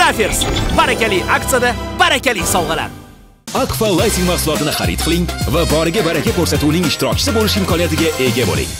Crafers. Barakali aksiyada barakali sovg'alar. Akfa Lighting mahsulotini xarid qiling va boriga baraka ko'rsatuvining ishtirokchisi bo'lish imkoniyatiga ega bo'ling.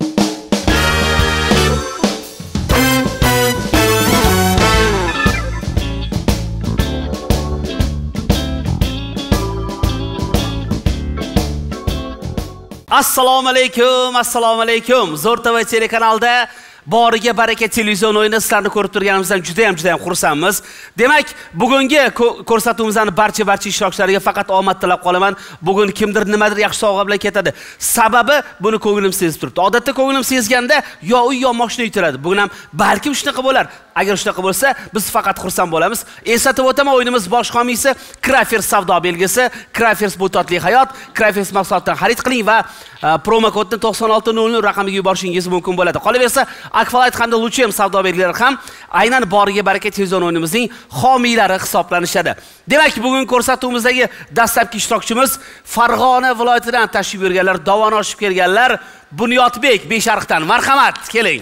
Assalomu alaykum. Zo'r TV telekanalida boriga baraka televizion o'yini sizlarni ko'rib turganimizdan juda ham xursandmiz. Demak, bugungi ko'rsatuvimizning barcha ishtirokchilariga faqat omad tilab qolaman. Bugun kimdir nimadir yaxshi sovg'a bilan ketadi. Sababi buni ko'nglim sezib turibdi. Odatda ko'nglim sezganda yo uy yo mashina yutiladi. Bugun ham balki shunaqa bo'lar. Agar shunaqa bo'lsa, biz faqat xursand bo'lamiz. Eslatib o'taman, o'yinimiz bosh homiysi Crafers savdo belgisi, Crafers bu totli hayot, Crafers mahsulotdan xarid qiling va promo kodni 9600 raqamiga yuborishingiz mumkin bo'ladi. Qolaversa, Akfalayt hamda Luchem savdo belgilari ham aynan boriga baraka televizion o'yinimizning homiylari hisoblanishadi. Demak, bugun ko'rsatuvimizdagi dastlabki ishtirokchimiz Farg'ona viloyatidan tashrif buyurganlar, dovon oshib kelganlar, Bunyodbek Besharqdan. Marhamat, keling.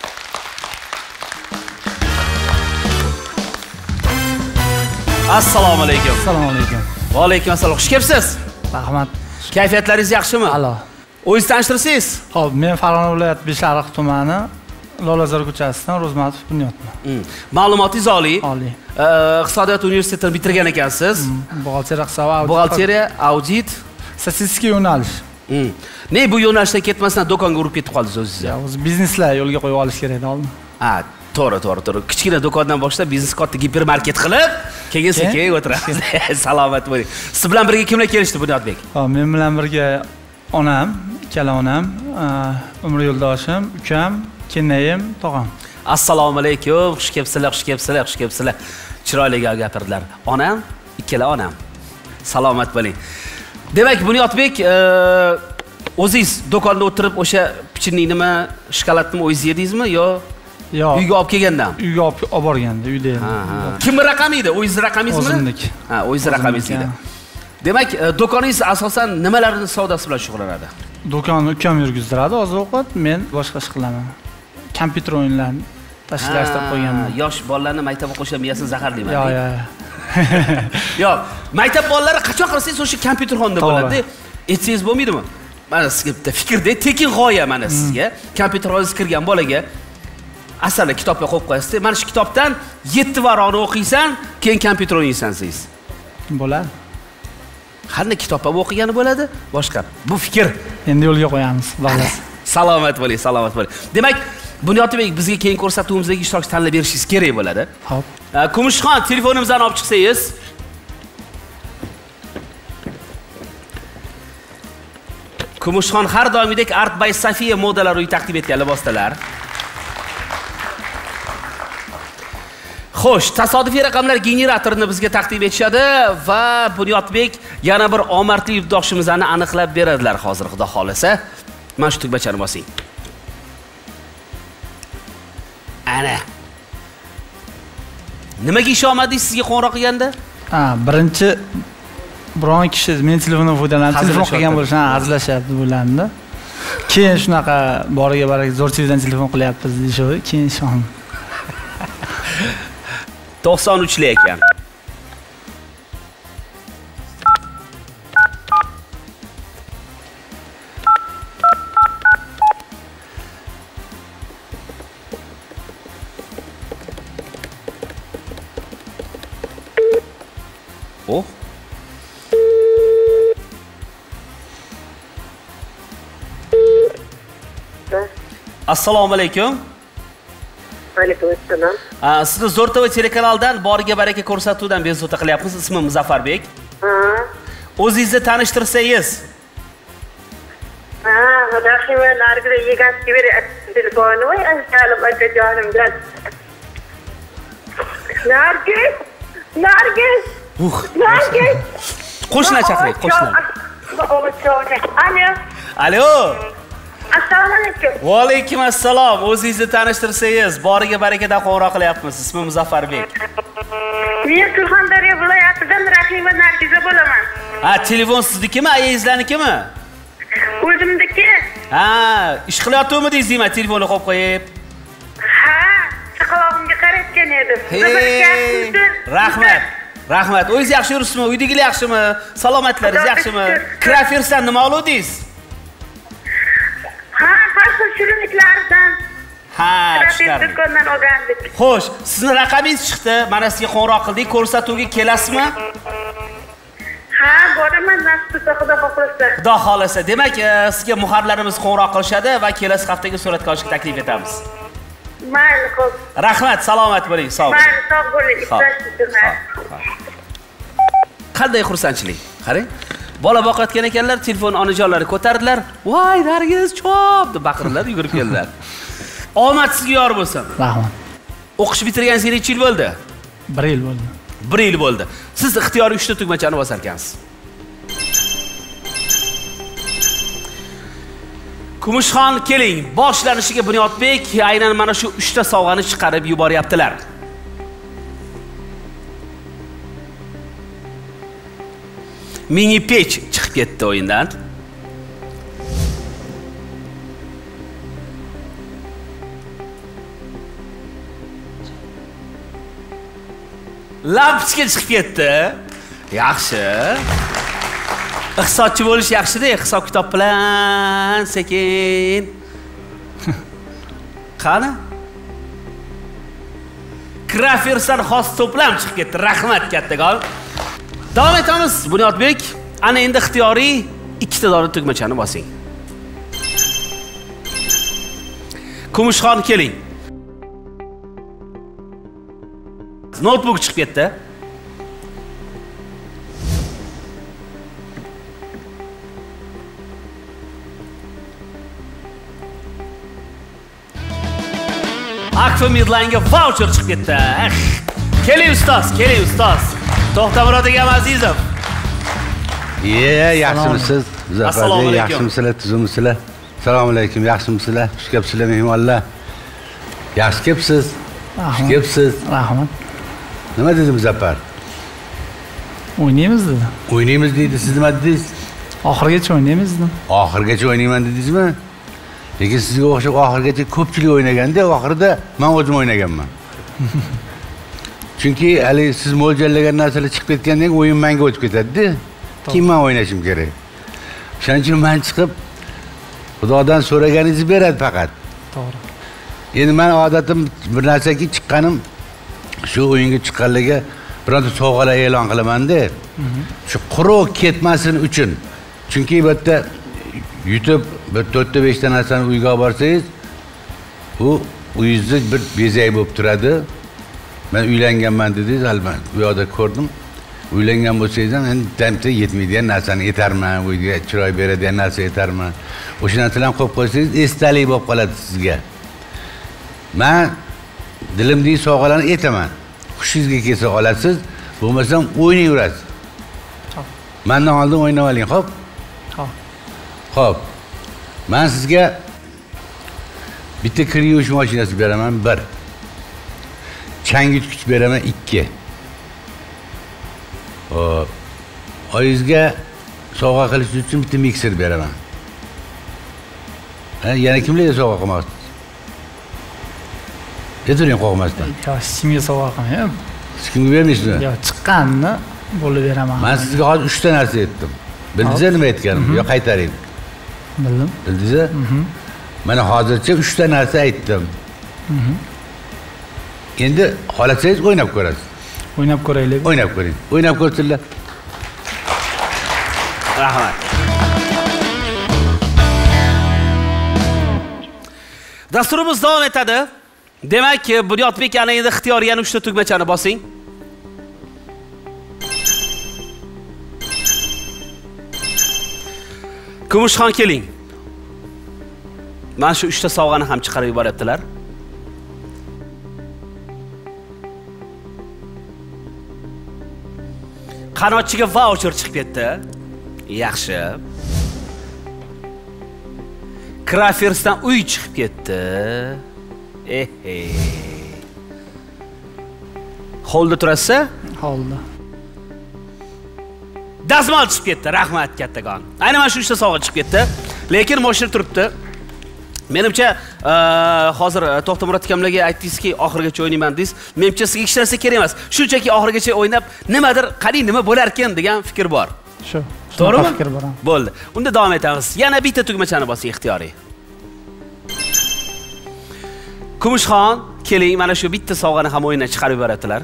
Assalomu alaykum. Assalomu alaykum. Va alaykum assalom. Xush kelibsiz. Rahmat. Kayfiyatlaringiz yaxshimi? A'lo. O'zingizni tanishtirsangiz? Xo'p, men Farg'ona viloyati Besharq tumani Lolazor ko'chasidan Ro'zmatov bunyodman. Ma'lumotingiz oliy. Oliy. Iqtisodiyot universitetini bitirgan ekansiz. Buxgalteriya, audit, statistika yo'nalish. Ne bu yo'nalishdan ketmasdan do'konga urib ketib qoldingiz o'zingiz? O'zi bizneslar yo'lga qo'yib olish kerak edi oldin. Ha, to'g'ri. Kichkina do'kondan boshlab biznes katta gipermarket qilib, keyin sekin o'tiramiz. Salomat bo'ling. Siz bilan birga kimlar kelishdi Bunyodbek? Xo'p, men bilan birga onam, ikkala onam, umr yo'ldoshim, ukam, kenayim, tog'am. Assalomu alaykum. Xush kelibsizlar. Chiroyli gapirdilar. Onam, ikkala onam. Salomat bo'ling. Demak, Bunyodbek, o'zingiz do'konda o'tirib o'sha pichirning nima, shokoladni o'zingiz yedingizmi yo uyga olib kelgandan? Uyga olib borganda, uyda edim. Kimning raqami edi? O'zingiz raqamingizmi? O'zimniki. Ha, o'zingiz raqamingiz edi. Demak, do'koningiz asosan nimalarning savdosi bilan shug'ullanadi? Do'konni ukam yurgizdiradi, oziq-ovqat, men boshqa ish qilaman. Kompyuter o'yinlarini tashkillashtirib qo'yganman. Yosh bolalarni maktab o'qishga miyasini zaharlayman. Yo'q. Maktab bolalari qachon qilsangiz o'sha kompyuterxonada bo'ladi. Aytsangiz bo'lmaydimi? Mana sizga bitta fikrda tekin g'oya mana sizga. Kompyuterxonasiz kirgan bolaga asarlar kitobga qo'yib qo'yasiz. Mana shu kitobdan 7 varaqni o'qiysan, keyin kompyuter o'ynaysan siz. Bo'ladi. Qanday kitobda o'qigani bo'ladi? Boshqa. Bu fikr. Endi yo'lga qo'yamiz. Salomat bo'ling. Demak, Bunyodbek bizga keyin ko'rsatuvimizdagi ishtirokchi tanlab berishingiz kerak bo'ladi. Xo'p. Kumushxon, telefonimizdan olib chiqsangiz. Kumushxon har doimgidek Art by Safiya modalar uyi taqdim etgan liboslar. Xo'sh, tasodifiy raqamlar generatorini bizga taqdim etishadi va Bunyodbek yana bir omadli yurtdoshimizni aniqlab beradilar hozir, xudo xolasa. Mana shu tugmachani bosing. Ana. Nimaga ishomadingiz sizga qo'ng'iroq qilganda? Birinchi biron kishi men telefondan foydalanib telefon qilgan bo'lishini hazillashyapti bo'lganda. Keyin shunaqa boriga baraka zo'r televizion telefon qilyapmiz deyishdi, keyin ishondim. 93lik ekan. Oh. Assalomu alaykum. Alaykum assalom. Sizni Zo'r TV telekanalidan boriga baraka ko'rsatuvdan bezovta qilyapmiz. Ismim Muzaffarbek. O'zingizni tanishtirsangiz. Rahima nargida yeganski beryapti telefonni. Voy, anchalim akajonimdan. Nargis. Qo'shni chaqiring, qo'shni. Alo. Assalomu alaykum. Va alaykum assalom. O'zingizni tanishtirsangiz, boriga barakadan qo'ng'iroq qilyapmiz. Ismim Muzaffarbek. Men Surxondaryo viloyatidan Rahima Nargiza bo'laman. Telefon siznikimi, ayangizlarnikimi? O'zimniki. Ish qilyaptimi deysiz, men telefonni qo'yib qo'yib. Chaqalog'imga qarab ketgan edim. Rahmat. Rahmat. O'zingiz yaxshi yuribsizmi? Uydagilar yaxshimi? Salomatlaringiz yaxshimi? Krafersdan nima oluvdingiz? Ha, fasl shirinliklardan. Ha, Krafer do'kondan olgandik. Xo'sh, sizning raqamingiz chiqdi. Mana sizga qo'ng'iroq qildik. Ko'rsatuvga kelasizmi? Ha, boraman, nasib Xudo xohlasa. Xudo xohlasa. Demak, sizga muharrirlarimiz qo'ng'iroq qilishadi va kelasi haftaga suratga olishga taklif etamiz. Mayli, xo'p. Rahmat, salomat bo'ling. Sog' bo'ling. Mayli, sog' bo'ling. Qanday xursandchilik. Qarang. Bola boqayotgan ekanlar, telefon onajonlari ko'tardilar. "Voy, Nargiz, chop!" deb baqirdilar, yugurib keldilar. Omad sizga yor bo'lsin. Rahmat. O'qish bitirganingizga necha yil bo'ldi? 1 yil bo'ldi. 1 yil bo'ldi. Siz ixtiyoriy 3 ta tugmachani bosar ekansiz. Kumushxon keling, boshlanishiga Bunyodbek aynan mana shu 3 ta sovg'ani chiqarib yuboryaptilar. Mini pech chiqib ketdi o'yindan. Lampochka chiqib ketdi. Yaxshi. Iqtisodchi bo'lish yaxshi-da, hisob kitob bilan sekin. Qani? Krafersdan xos to'plam chiqib ketdi. Rahmat kattagon. Davom etamiz. Bunyodbek, ana endi ixtiyoriy 2 ta dona tugmachani bosing. Kumushxon keling. Notebook chiqib ketdi. Akfa Midline'ga voucher chiqib ketdi. Keling ustoz, keling ustoz. To'xtamurod akam Azizov. Yaxshimisiz? Assalomu alaykum. Yaxshimisizlar, tuzummisizlar? Assalomu alaykum. Yaxshimisizlar? Xush kelibsizlar mehmonlar. Yaxshi kelibsiz? Xush kelibsiz? Rahmat. Nima dedi Muzaffar? O'ynaymiz dedi. O'ynaymiz deydi, siz nima dedingiz? Oxirgacha o'ynaymiz dedim. Oxirgacha o'ynayman dedingizmi? Lekin sizga o'xshab oxirgacha ko'pchilik o'ynaganda, oxirida men o'zim o'ynaganman. Chunki hali siz mo'ljallagan narsalar chiqib ketgandan keyin o'yin menga o'tib ketadi-da. Keyin men o'ynashim kerak. Shuning uchun men chiqib Xudodan so'raganingizni beradi faqat. To'g'ri. Endi men odatim bir narsaga chiqqanim shu o'yinga chiqqanlarga bironta sovg'alar e'lon qilaman-da. Shu quruq ketmasin uchun. Chunki bu yerda yutib bir 4 ta 5 ta narsani uyga olib borsangiz, u uyingizni bir bezak bo'lib turadi. Men uylanganman dedingiz, albatta bu yoqda ko'rdim. Uylangan bo'lsangiz ham endi damta yetmaydigan narsani yetarman, uyga chiroy beradigan narsa yetarman. O'sha narsalarni qo'yib qo'ysangiz esdalik bo'lib qoladi sizga. Men dilimdagi sovg'alarni aytaman. Xushingizga kelsa olasiz, bo'lmasam o'ynayverasiz. Mendan oldin o'ynab oling, xo'p? Xo'p. Men sizga bitta kir yuvish mashinasi beraman, 1. Chang yutgich beraman, 2. Hop. Oyingizga sovg'a qilish uchun bitta mikser beraman. Yana kimlarga sovg'a qilmoqchisiz? Ayting qo'rqmasdan. Yo, kimga sovg'a qilmayman. Hech kimga bermaysizmi? Yo, chiqqanini bo'lib beraman. Men sizga hozir 3 ta narsa aytdim. Bildingizmi nima aytganimni? Yo, qaytaring. Bildim. Bildingizmi? Mana hozircha 3 ta narsa aytdim. Endi xohlasangiz o'ynab ko'rasiz. O'ynab ko'raylik. O'ynab ko'ring. O'ynab ko'rsanglar. Rahmat. Dasturimiz davom etadi. Demak, Bunyodbek ana endi ixtiyoriy yana 3 ta tugmachani bosing. Kumushxon keling. Mana shu 3 ta sovg'ani ham chiqarib yuboryaptilar. Qanotchiga voucher chiqib ketdi. Yaxshi. Krafersdan uy chiqib ketdi. Holda turasiz? Holda. Dazmol chiqib ketdi. Rahmat kattagon. Aynan mana shu 3 ta sovg'a chiqib ketdi. Lekin mashina turibdi. Menimcha, hozir To'xtamurod akamlarga aytdingizki, oxirigacha o'ynayman deysiz. Menimcha sizga hech narsa kerak emas. Shunchaki oxirigacha o'ynab, nimadir qani nima bo'lar ekan degan fikr bor. Shu. To'g'rimi? Fikr bor. Bo'ldi. Unda davom etamiz. Yana bitta tugmachani bosing ixtiyoriy. Kumushxon, keling, mana shu bitta sovg'ani ham o'yindan chiqarib yuboradilar.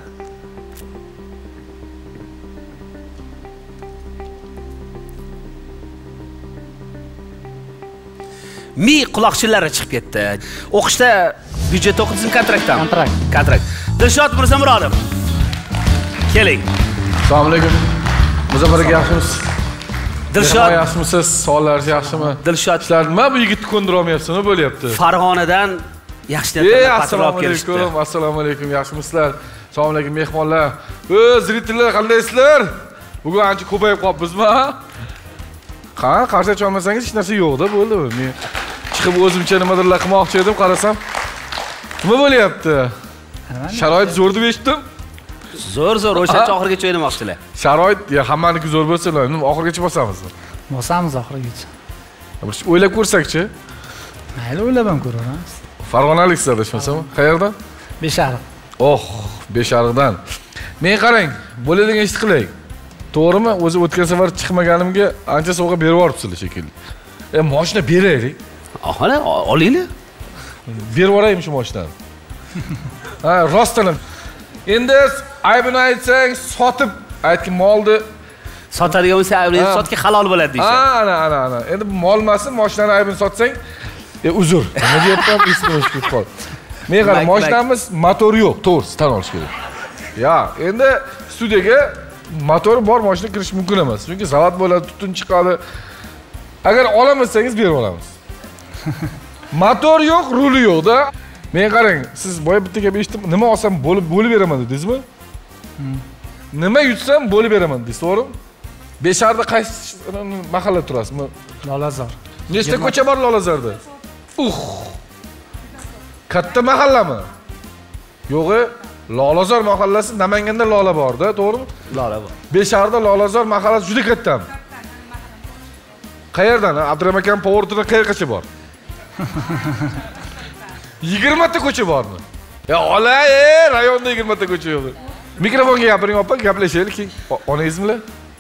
Mi quloqchinlari chiqib ketdi. O'qishda byudjet o'qidingizmi, kontraktdan? Kontrakt. Dilshod Mirzamurodov. Keling. Assalomu alaykum. Muzaffar aka, yaxshimisiz? Dilshod, yaxshimisiz? Savollaringiz yaxshimi? Dilshod, Sizlar nima bu yigitni ko'ndira olmayapsiz, nima bo'lyapti? Farg'onadan yaxshi narsalarni patrab kelishdi. Assalomu alaykum, yaxshimisizlar? Assalomu alaykum mehmonlar. Zritellar, qandaysizlar? Bugun ancha ko'payib qolibmizmi? Qarshi olmasangiz hech narsa yo'q-da, bo'ldi. Men chiqib o'zimcha nimadirlar qilmoqchi edim, qarasam nima bo'lyapti? Sharoit zo'r deb eshitdim. Zo'r, o'shancha oxirigacha o'ynamoqchilar. Sharoit hammaniki zo'r bo'lsa, nima oxirigacha bosamizmi? Bosamiz oxirigacha. Bir o'ylab ko'rsak-chi? Mayli, o'ylab ham ko'ramiz. Farg'onaliksizlar deshmasam, qayerdan? Beshariq. Oh, Beshariqdan. Men qarang, bo'ladigan ishni qilay. To'g'rimi? O'zi o'tgan safar chiqmaganimga ancha sovg'a berib yuboribsizlar shekilli. Mashina beraylik. Aholi, olinglar. Berib yuboraymi shu mashinani? Ha, rostdan. Endi aybini aytsang, sotib aytgan molni sotadigan bo'lsa, aybini sotga halol bo'ladi deysan. Ana. Endi bu mol emas, mashinani aybini sotsang, uzr. Nima deyapman, esimga tushib qoldi. Men qarang, mashinamiz motori yo'q, to'g'risi tan olish kerak. Ya, endi studiyaga motor bor mashina kirish mumkin emas. Chunki zavod bo'ladi, tutun chiqadi. Agar olamasangiz berib olamiz. Motor yo'q, ruli yo'q-da. Men qarang, siz boya bitta gap eshitdim. Nima olsam bo'lib beraman dedingizmi? Nima yutsam bo'lib beraman deysiz, to'g'rimi? Besharda qaysi mahalla turasizmi? Lolazor. Nechta ko'cha bor Lolazorda? Katta mahallami? Yo'q-e, Lolazor mahallasi Namanganda Lola bor-da, to'g'rimi? Lola bor. Besharda Lolazor mahallasi juda kattami? Qayerdan? Abdurahmon Povortida qayergacha bor? 20 ta ko'cha bormi? Ya olay, rayonda 20 ta ko'cha yo'q. Mikrofonga gapiring, opa, gaplashaylik. Onangizmi?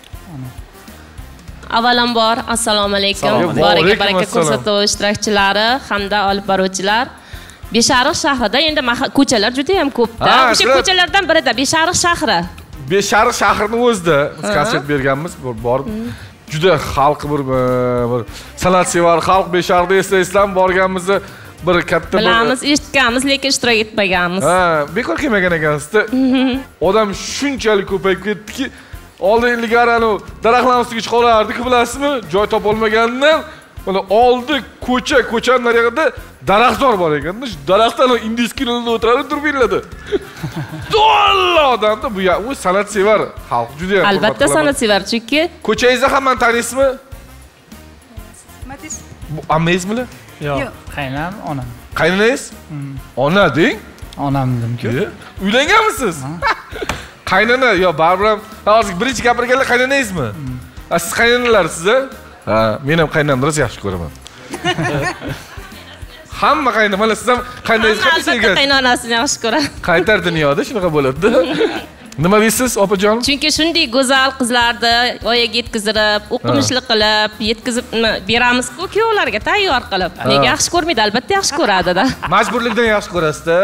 Avvalambor assalomu alaykum. Boriga baraka ko'rsatuv ishtirokchilari hamda olib boruvchilar. Beshariq shahrida endi ko'chalar juda ham ko'p-da. O'sha ko'chalardan birida Beshariq shahri. Beshariq shahrining o'zida biz konsert berganmiz, borib juda xalq bir san'atsevar xalq Beshariqda eslaysizlar, borganmizda bir katta bilamiz, eshitganmiz, lekin ishtirok etmaganmiz. Ha, bekor kelmagan ekansiz-da. Odam shunchalik ko'payib ketdiki, oldin ilgari ana daraxtlar ustiga chiqib olardi-ku, bilasizmi? Joy topolmaganidan mana oldi ko'chaning naryoqida daraxtzor bor ekan-da. Shu daraxtdan indiskilda o'tiradi, turbinladi. To'la odamda bu san'atsevar xalq juda ham. Albatta san'atsevar, chunki ko'changizni hamma taniysiz-mi? Matiz. Bu ammangizmi? Yo'q, qaynam, onam. Qaynanangiz? Ona deng. Onam dedim-ku. Uylanganmisiz? Qaynana, yo, baribir ham hozir birinchi gapirganlar qaynanangizmi? Siz qaynanalarsiz-a? Ha, men ham qaynamni rosa yaxshi ko'raman. Hamma qaynana, mana siz ham qaynanangizni qanday sevgan? qaynonasini yaxshi ko'radi. Qaytar dunyoda shunaqa bo'ladi. Nima deysiz, opajon? Chunki shunday go'zal qizlarni voyaga yetkazib, o'qimishli qilib, yetkazib beramiz-ku kuyovlarga tayyor qilib. Nega yaxshi ko'rmaydi? Albatta yaxshi ko'radi-da. Majburlikdan yaxshi ko'rasiz-da.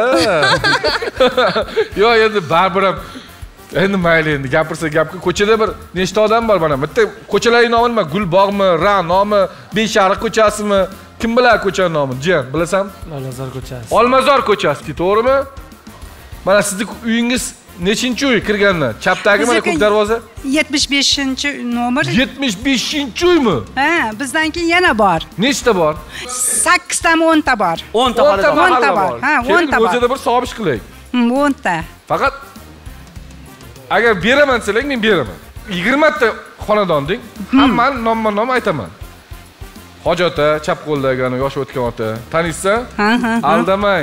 Yo, endi baribir ham endi mayli, endi gapirsa gapga ko'chada bir nechta odam bor mana. Bitta ko'chalarning nomi nima? Gulbog'mi, Ra'nomi, Beshariq ko'chasimi? Kim biladi ko'chaning nomini? Jiyan, bilasan? Lolazor ko'chasi. Olmazor ko'chasi, to'g'rimi? Mana sizning uyingiz nechinchi uy kirganda? Chapdagi mana ko'k darvoza? 75-nomer. 75-uymi? Ha, bizdan keyin yana bor. Nechta bor? 8 ta 10 ta bor. 10 ta bor. Ha, 10 ta bor. O'zida bir sobish qilaylik. 10 ta. Faqat agar beraman desang, men beraman. 20 ta xonadon deng. Hammani nomma-nom aytaman. Hojota, chap qo'ldagi ana yosh o'tgan ota. Taniysiz? Aldamang.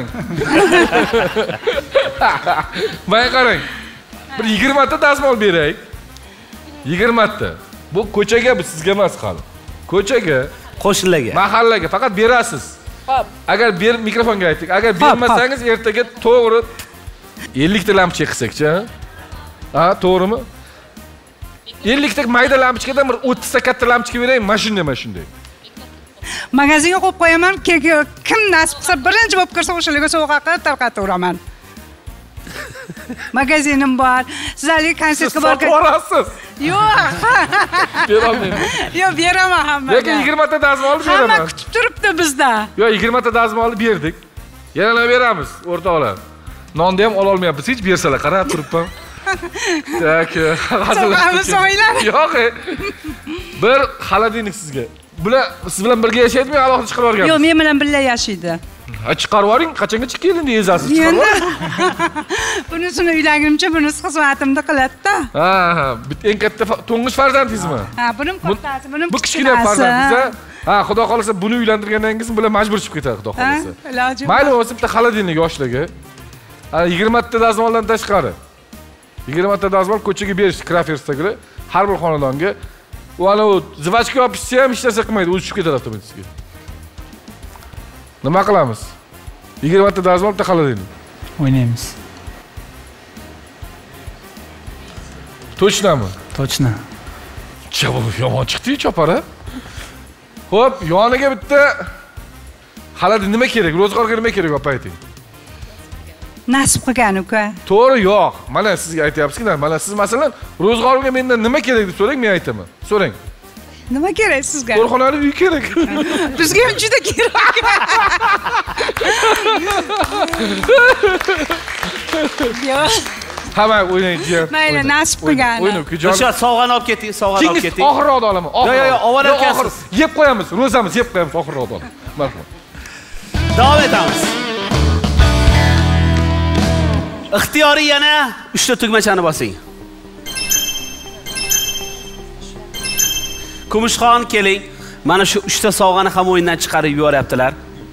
Mana qarang. Bir 20 ta dazmol beraylik. 20 ta. Bu ko'chaga, bu sizga emas hali. Ko'chaga, qo'shnilarga. mahallaga faqat berasiz. Hop. Agar mikrofonga aytdik. Agar bermasangiz ertaga to'g'ri 50 ta lampochka qilsak-chi? Ha, to'g'rimi? 50 ta mayda lampochkadan bir 30 ta katta lampochka beraymi? Mana shunday. Magazinga qo'yib qo'yaman, kim nasib qilsa birinchi bo'lib kirsa o'shalarga sovg'a qilib tarqataveraman. Magazinim bor. Sizlarga konsertga borgan. Sotib olasiz. Yo'q. Berolmayman. Yo'q, beraman hammaga. Lekin 20 ta dazmolni beraman. Hamma kutib turibdi bizda. Yo'q, 20 ta dazmolni berdik. Yana beramiz, o'rtoqlar. Nonni ham ola olmayapmiz, hech bersalar, qarab turibman. Tak, hazillashamiz so'ylar. Yo'q. Bir xolodilnik sizga. Bular siz bilan birga yashaydimi, alohida chiqarib yuborgansiz? Yo'q, men bilan birga yashaydi. Ha, chiqarib yuboring, qachongacha kelindi ezasiz chiqarib yuboring. Bunisini uylangunimcha bunisi xizmatimni qiladi-da. Ha, eng katta to'ng'ish farzandingizmi? Ha, buning kattasi, buning bu kichkina farzandingiz. Ha, xudo xolasa buni uylantirgandan keyin bular majbur chiqib ketadi, xudo xolasa. Mayli, o'zi bitta xolodilnik yoshlarga. 20 ta dazmoldan tashqari. 20 ta dazmol ko'chaga berish, Krafersdagilar har bir xonadonga. U ana u zvachka yopishsa ham hech narsa qilmaydi, o'zi tushib ketadi avtomatik. Nima qilamiz? 20 ta dazmol, bitta xolodilnik. O'ynaymiz. Точноmi? Точно. Javob yomon chiqdi-yu, chopara. Xo'p, yoniga bitta xolodilnik nima kerak? Ro'zg'orga nima kerak, opa ayting. Nasib qilgan uka. To'g'ri, yo'q. Mana sizga aytyapsiz-ki, mana siz masalan ro'zg'orga mendan nima kerak deb so'rang, men aytaman. So'rang. Nima kerak sizga? Qo'rxonali uy kerak. Bizga ham juda kerak. Yo'q. Hamma o'ynaydi, jiyan. Mayli, nasib qilgan. O'ynab, ukajon. O'sha sovg'ani olib keting, sovg'ani olib keting. Oxirroqda olaman. Yo'q, avval o'tkazsiz. Yeb qo'yamiz, ro'zamiz yeb qo'yamiz, oxirroqda olaman. Marhamat. Davom etamiz. Ixtiyoriy yana 3 ta tugmachani bosing. Kumushxon keling. Mana shu 3 ta sovg'ani ham o'yindan chiqarib yuboryaptilar.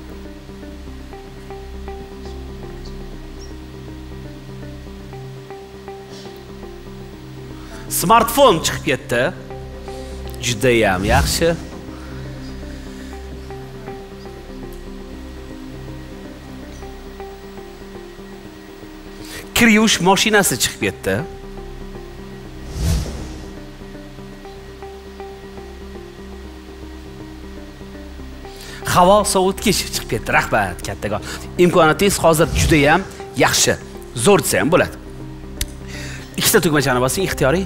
Smartfon chiqib ketdi. Juda ham yaxshi. Kir yuvish mashinasi chiqib ketdi. Havo sovutgich chiqib ketdi. Rahmat, kattagon. Imkoniyatingiz hozir juda ham yaxshi. Zo'r desa ham bo'ladi. 2 ta tugmachani bosing, ixtiyoriy.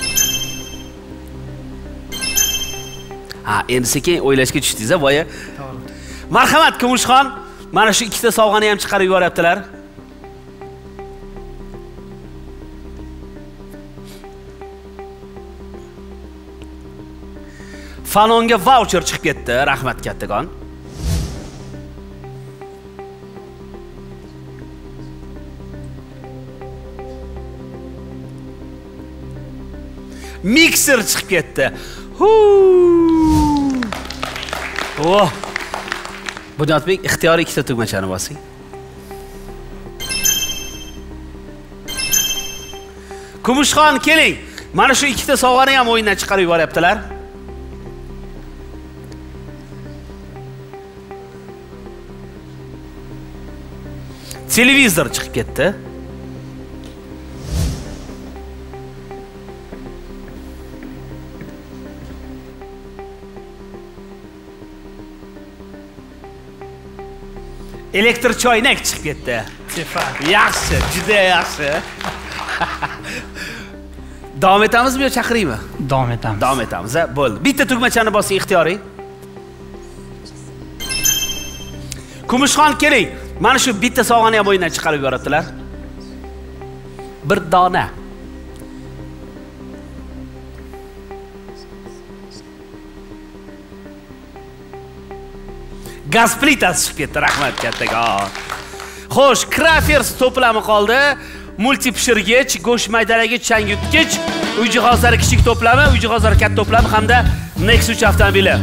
Ha, endi sekin o'ylashga tushdingiz, boya. Marhamat, Kumushxon, mana shu 2 ta sovg'ani ham chiqarib yuboryaptilar. Fanonga voucher chiqib ketdi. Rahmat, kattagon. Mixer chiqib ketdi. Oh. Bunyodbek, ixtiyoriy 2 ta tugmachani bosing. Kumushxon, keling. Mana shu 2 ta sovg'ani ham o'yindan chiqarib yuboryaptilar. Televizor chiqib ketdi. Elektr choynak chiqib ketdi. Yaxshi, juda yaxshi. Davom etamizmi yo chaqiraymi? Davom etamiz. Davom etamiz, bo'ldi. Bitta tugmachani bosing, ixtiyoriy. Kumushxon, keling. Mana shu bitta sovg'ani ham o'yindan chiqarib yuboradilar. Bir dona. Gaz plitasi chiqib ketdi, rahmat kattagon. Xo'sh, Krafers to'plami qoldi. Multi pishirgich, go'sht maydalagich, changyutgich, uy jihozlari kichik to'plami, uy jihozlari katta to'plami hamda Nexus avtomobili.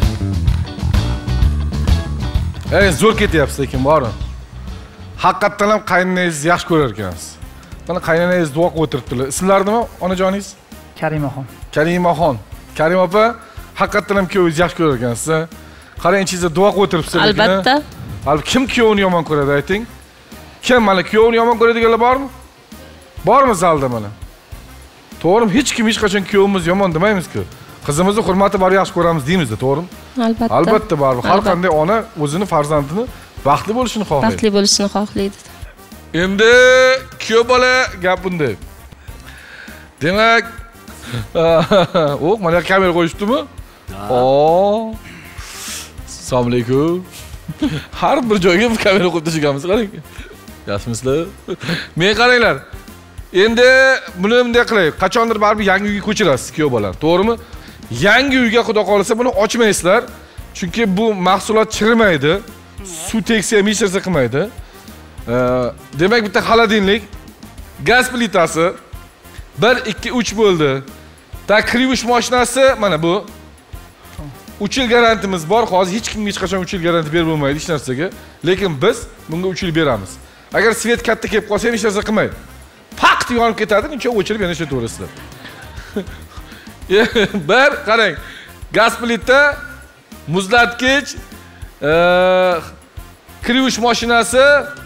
Zo'r ketyapsiz lekin boring. Haqiqatan ham qaynonangizni yaxshi ko'rar ekansiz. Mana qaynonangiz duo qilib o'tiribdilar. Ismlari nima, onajoningiz? Karimaxon. Karimaxon. Karim opa, haqiqatan ham kuyovingizni yaxshi ko'rar ekansiz. Qarang, ichingizda duo qilib o'tiribsiz lekin. Albatta. Hali kim kuyovni yomon ko'radi ayting? Kim mana kuyovni yomon ko'radiganlar bormi? Bormi zalda mana? To'g'rimi? Hech kim hech qachon kuyovimiz yomon demaymiz-ku. Qizimizni hurmati bor yaxshi ko'ramiz deymiz-da, to'g'rimi? Albatta. Albatta bor. Har qanday ona o'zini farzandini baxtli bo'lishini xohlaydi. Baxtli bo'lishini xohlaydi. Endi kuyov bola gap bunday. Demak, mana kamera qo'yishibdimi? Assalomu alaykum. Har bir joyga kamera qo'yib tashlaganmiz, qarang. Yaxshimisizlar? Men qaranglar. Endi buni bunday qilaylik. Qachondir baribir yangi uyga ko'chirasiz kuyov bola, to'g'rimi? Yangi uyga xudo qolsa buni ochmaysizlar. Chunki bu mahsulot chirimaydi. Suv tegsa ham hech narsa qilmaydi. Demak bitta xolodilnik, gaz plitasi 1 2 3 bo'ldi. Takrivish mashinasi mana bu. 3 yil garantimiz bor. Hozir hech kimga hech qachon 3 yil garantiya berib bo'lmaydi hech narsaga. Lekin biz bunga 3 yil beramiz. Agar svet katta kelib qolsa ham hech narsa qilmaydi. Paqt yonib ketadi, uncha o'chirib yana ishlataverasizlar. Bir qarang. Gaz plita, muzlatgich, krivish mashinasi,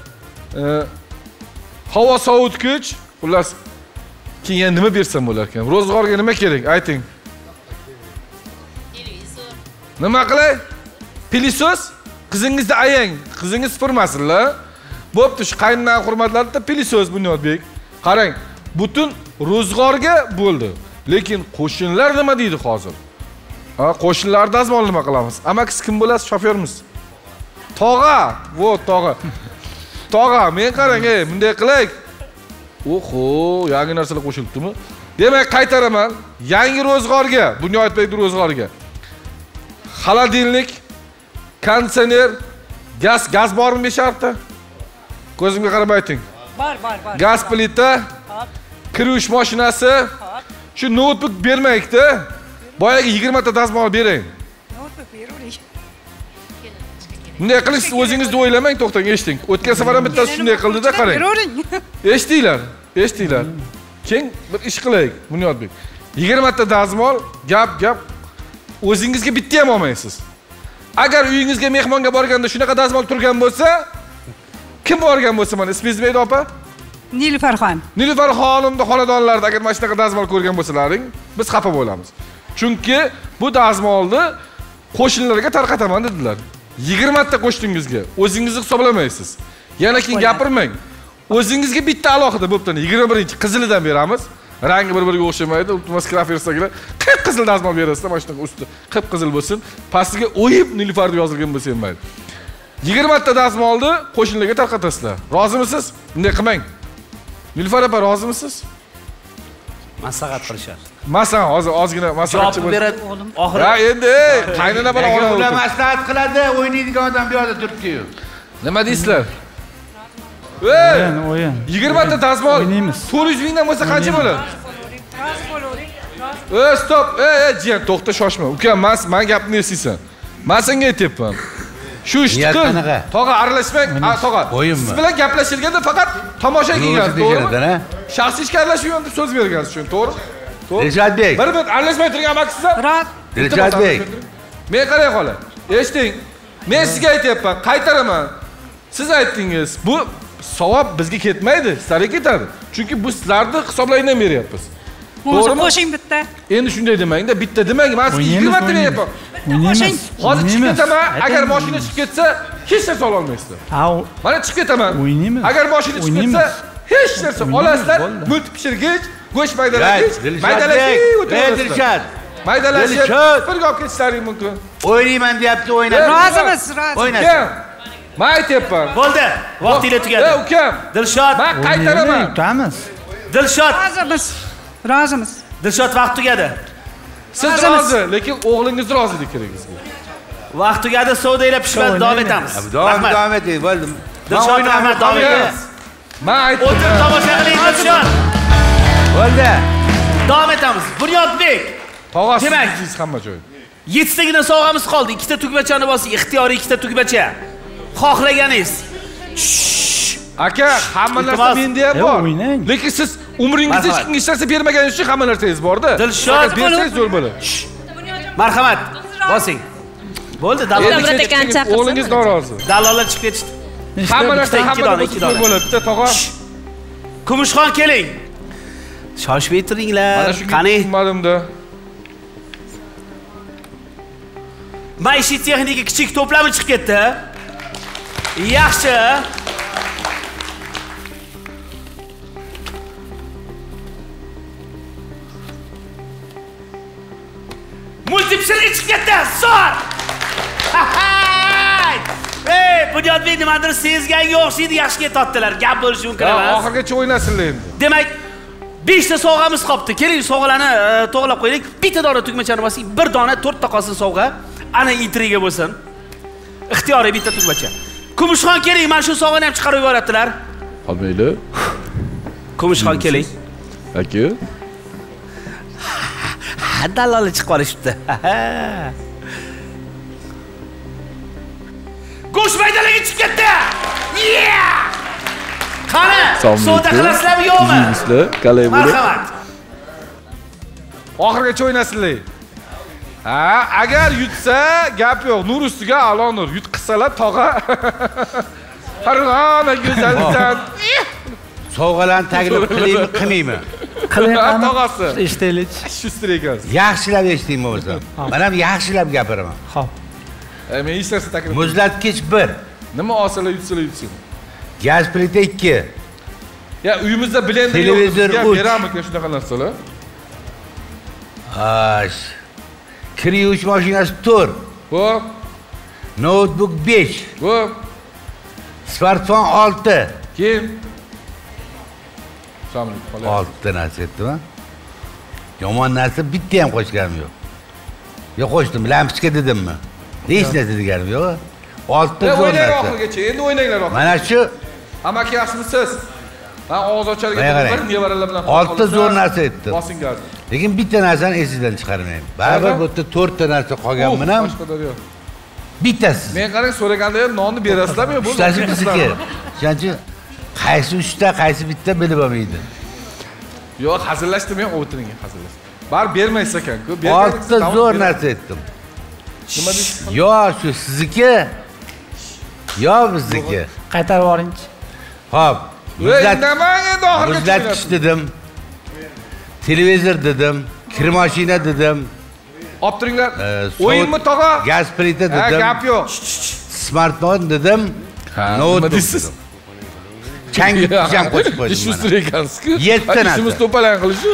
havo sovutgich, xullas keyin nima bersam bo'lar ekan? Ro'zg'orga nima kerak? Ayting. Televizor. Nima qilay? Pilisos? Qizingizni ayang, qizingiz supurmasinlar. Bo'pti, shu qaynonam hurmatlarida pilisos Bunyodbek. Qarang, butun ro'zg'orga bo'ldi. Lekin qo'shinlar nima deydi hozir? Qo'shinlar dazmol nima qilamiz? Amakis kim bo'lasiz? Shofyormiz. Tog'a, tog'a. Tog'a, men qarang, bunday qilaylik. Oho, yangi narsalar qo'shilibdimi? Demak, qaytaraman. Yangi ro'zg'orga, Bunyodbek ro'zg'orga. Xolodilnik, konditsioner, gaz bormi beshartda? Ko'zimga qarab ayting. Bor. Gaz plita, krivish mashinasi. Shu notebook bermaydi. Boyaga 20 ta dazmol bering. Notebook bering. Bunday qilish o'zingizni o'ylamang, to'xtang, eshiting. O'tgan safar ham bittasi shunday qildi-da, qarang. Eshtinglar. Keng bir ish qilaylik, Bunyodbek. 20 ta dazmol, gap. O'zingizga bitta ham olmaysiz. Agar uyingizga mehmonga borganda shunaqa dazmol turgan bo'lsa, kim borgan bo'lsa, mana ismingiz nima edi, opa? Nilfarxon. Nilufar xonimni xonadonlarida agar mana shunaqa dazmol ko'rgan bo'lsalaring, biz xafa bo'lamiz. Chunki bu dazmolni qo'shnilarga tarqataman dedilar. 20 ta qo'shningizga o'zingizni hisoblamaysiz. Yana keyin gapirmang. O'zingizga bitta alohida bo'ptani 21-qizilidan beramiz. Rangi bir-biriga o'xshamaydi. Iltimos krafersagilar qip-qizil dazmol berasizlar, mana shunaqa usti qip-qizil bo'lsin. Pastiga o'yib Nilufar deb yozilgan bo'lsa ham mayli. 20 ta dazmolni qo'shnilarga tarqatasizlar. Rozimisiz? Bunday qilmang. Nilufar opa, rozimisiz? Maslahat qilishadi. Masalan, hozir ozgina maslahatchi bo'lib beradi. Oxiri. Ha, endi qaynona bola ular maslahat qiladi, o'ynaydigan odam bu yerda turibdi-yu. Nima deysizlar? O'yin. 20 ta dazmol 400 mingdan bo'lsa qancha bo'ladi? Stop. Jiyan, to'xta, shoshma. Ukam, men gapni eslaysan. Men senga aytyapman. Shu ishni qil. Tog'a aralashmang. Tog'a. Siz bilan gaplashilganda faqat tomosha qilgansiz, to'g'rimi? Shaxsiy ishga aralashmayman deb so'z bergansiz, shuni, to'g'rimi? Dilshodbek. Bir aralashmay turgan amaksizlar. Dilshodbek. Men qarang xola. Eshiting. Men sizga aytyapman, qaytaraman. Siz aytdingiz, bu savob bizga ketmaydi, sizlarga ketadi. Chunki bu sizlarni hisoblaydan beryapmiz. To'g'rimi? Qo'shing bitta. Endi shunday demang-da, bitta demang. Men sizga 20 ta beryapman. Qo'shing. Hozir chiqib ketaman, agar mashina chiqib ketsa, hech narsa ola olmaysizlar. Mana chiqib ketaman. Agar mashina chiqib ketsa, hech narsa olasizlar. Multipishirgich, go'sht maydalagich, Dilshod. Maydalashib, birga olib ketishlaring mumkin. O'ynayman deyapti, o'ynab. Rozimiz. O'ynayman. Men aytyapman. Bo'ldi. Vaqtingiz tugadi. Ukam. Dilshod. Men qaytaraman. Kutamiz. Dilshod. Rozimiz. Dilshod, vaqt tugadi. Siz rozi, lekin o'g'lingiz roziligi kerak bizga. Vaqt tugadi, savdolar pishmadi, davom etamiz. Davom eting, bo'ldim. Dilshod, rahmat, davom etamiz. Men aytdim. O'tirib tomosha qiling, Dilshod. Bo'ldi. Davom etamiz. Bunyodbek. Tog'asiz hamma joy. 7 tagina sovg'amiz qoldi. 2 ta tugmachani bosing, ixtiyoriy 2 ta tugmacha. Xohlaganingiz. Aka, hamma narsa menda ham bor. Lekin siz umringizda hech kimga hech narsa bermaganingiz uchun hamma narsangiz bor-da. Dilshod, bersangiz zo'r bo'ladi. Marhamat, bosing. Bo'ldi, dallollar Bitta ekan chaqirsin. O'g'lingiz norozi. Dallollar chiqib ketishdi. Hamma narsa ikki dona, ikki dona. bo'libdi, tog'a. Kumushxon keling. Shoshmay turinglar. Qani? Tushunmadimda. Maishiy texnika kichik to'plami chiqib ketdi. Yaxshi. Multipshirga chiqib ketdi. Zo'r. Ey, Bunyodbek nimadir sezganga o'xshaydi, yaxshi ketyaptilar. Gap bo'lishi mumkin emas. Oxirgacha o'ynasizlar endi. Demak, 5 ta sovg'amiz qolibdi. Keling, sovg'alarni to'g'rilab qo'yaylik. Bitta dona tugmachani bosing, bir dona 4 ta qolsin sovg'a. Ana intriga bo'lsin. Ixtiyoriy bitta tugmacha. Kumushxon keling, mana shu sovg'ani ham chiqarib yuboryaptilar. Olmaydi. Kumushxon keling. Aka. Dallollar chiqib qolishibdi. Go'sht maydalagi chiqib ketdi. Qani, savdo qilasizlarmi yo'qmi? Sizlar qalay bo'ladi? Marhamat. Oxirgacha o'ynasizlar. Ha, agar yutsa, gap yo'q. Nur ustiga a'lo nur. Yutqisalar tog'a. Farg'ona go'zalsan. Sovg'alarni taklif qilaymi, qilmaymi? Qiling, tog'asi. Eshitaylik. Shu ekansiz. Yaxshilab eshiting bo'lsa. Men ham yaxshilab gapiraman. Xo'p. Men hech narsa taklif. Muzlatkich 1. Nima olsalar yutsin. Gaz plita 2. Ya uyimizda blender yo'q. Televizor beramiz shunaqa narsalar. Ash. Kir yuvish mashinasi 4. Xo'p. Notebook 5. Xo'p. Smartfon 6. Kim? 6 narsa aytdimi? Yomon narsa bitta ham qo'shganim yo'q. Yo qo'shdim, lampochka dedimmi? Hech narsa deganim yo'q. 6 ta zo'r narsa. Oxirgacha, endi o'ynanglar oxirgacha. Mana shu amaki yaxshimisiz? Ha, og'iz ocharga bir nevaralar bilan 6 ta zo'r narsa aytdim. Bosing gaz. Lekin bitta narsani esingizdan chiqarmayman. Baribir bu yerda 4 ta narsa qolganmi ham? Bittasi. Men qarang, so'raganda ham nonni berasizlarmi? Bu bizniki. Shuning qaysi 3 ta, qaysi bitta bilib olmaydi. Yo'q, hazillashdim men, o'tiring, hazillashdim. Bar bermaysiz ekan-ku. 6 ta zo'r narsa aytdim. Nima deysiz? Yo, shu sizniki. Yo, bizniki. Qaytarib yuboringchi. Xo'p. Muzlatkich Muzlatkich dedim. Televizor dedim. Kir mashina dedim. Olib turinglar. O'yinmi tog'a? Gaz plita dedim. Ha, gap yo'q. Smartfon dedim. Nima deysiz? Changi ham qo'shib qo'ydim. Shu ekansiz-ku. 7 ta narsa. Ishimiz to'palang qilish-ku.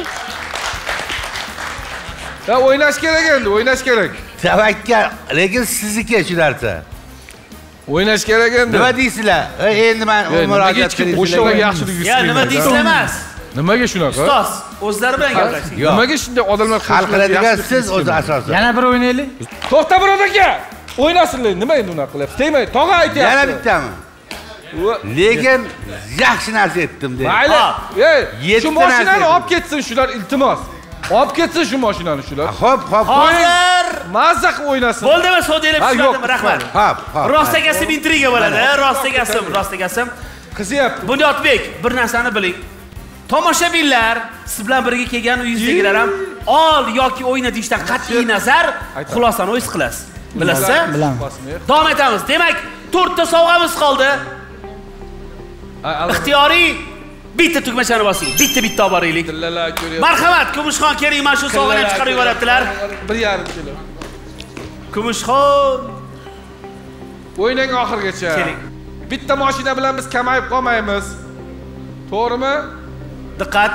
Ya o'ynash kerak endi, o'ynash kerak. Tavakkal, lekin sizniki shu narsa. O'ynash kerak endi. Nima deysizlar? Endi men murojaat qilaman. Qo'shnilar yaxshilik yuz. Ya, nima deysizlar emas? Nimaga shunaqa? Ustoz, o'zlari bilan gaplashing. Nimaga shunday odamlar hal qiladigan siz o'zi asosan. Yana bir o'ynaylik. To'xta birod aka. O'ynasinlar. Nima endi unaqa qilyapsiz? Tegmay, tog'a aytyapti. Yana bittami? Lekin yaxshi narsa aytdim dedi. Mayli. Ey, shu mashinani olib ketsin shular, iltimos. Olib ketsin shu mashinani shular. Xo'p. Hozir mazza qilib o'ynasin. Bo'ldimi, sodalab tushundim, rahmat. Xo'p. Rostagasim intriga bo'ladi, rostagasim. Qizyapti. Bunyodbek, bir narsani biling. Tomoshabinlar, siz bilan birga kelgan uyingizdagilar ham ol yoki o'yna deyishdan qat'iy nazar xulosani o'z qilasiz. Bilasizmi? Bilaman. Davom etamiz. Demak, 4 ta sovg'amiz qoldi. Ixtiyoriy bitta tugmachani bosing. Bitta olib boraylik. Marhamat, Kumushxon keling, mana shu sovg'ani chiqarib yuboryaptilar. 1,5 kilo. Kumushxon. O'ynang oxirgacha. Keling. Bitta mashina bilan biz kamayib qolmaymiz. To'g'rimi? Diqqat.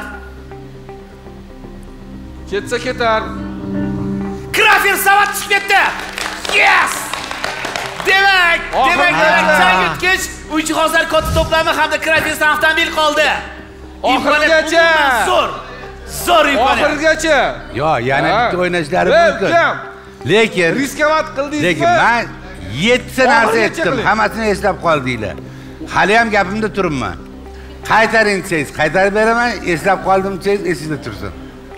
Ketsa ketar. Krafer savat chiqib ketdi. Yes! Demak, chang yutgich, uy jihozlar kod to'plami hamda Krafer avtomobil qoldi. Oxirgacha. Zo'r imkoniyat. Oxirgacha. Yo, yana bitta o'ynashlari mumkin. Lekin riskovat qildingizmi? Lekin men 7 ta narsa aytdim, hammasini eslab qoldinglar. Hali ham gapimda turibman. Qaytaring desangiz, qaytarib beraman, eslab qoldim desangiz, esingizda tursin.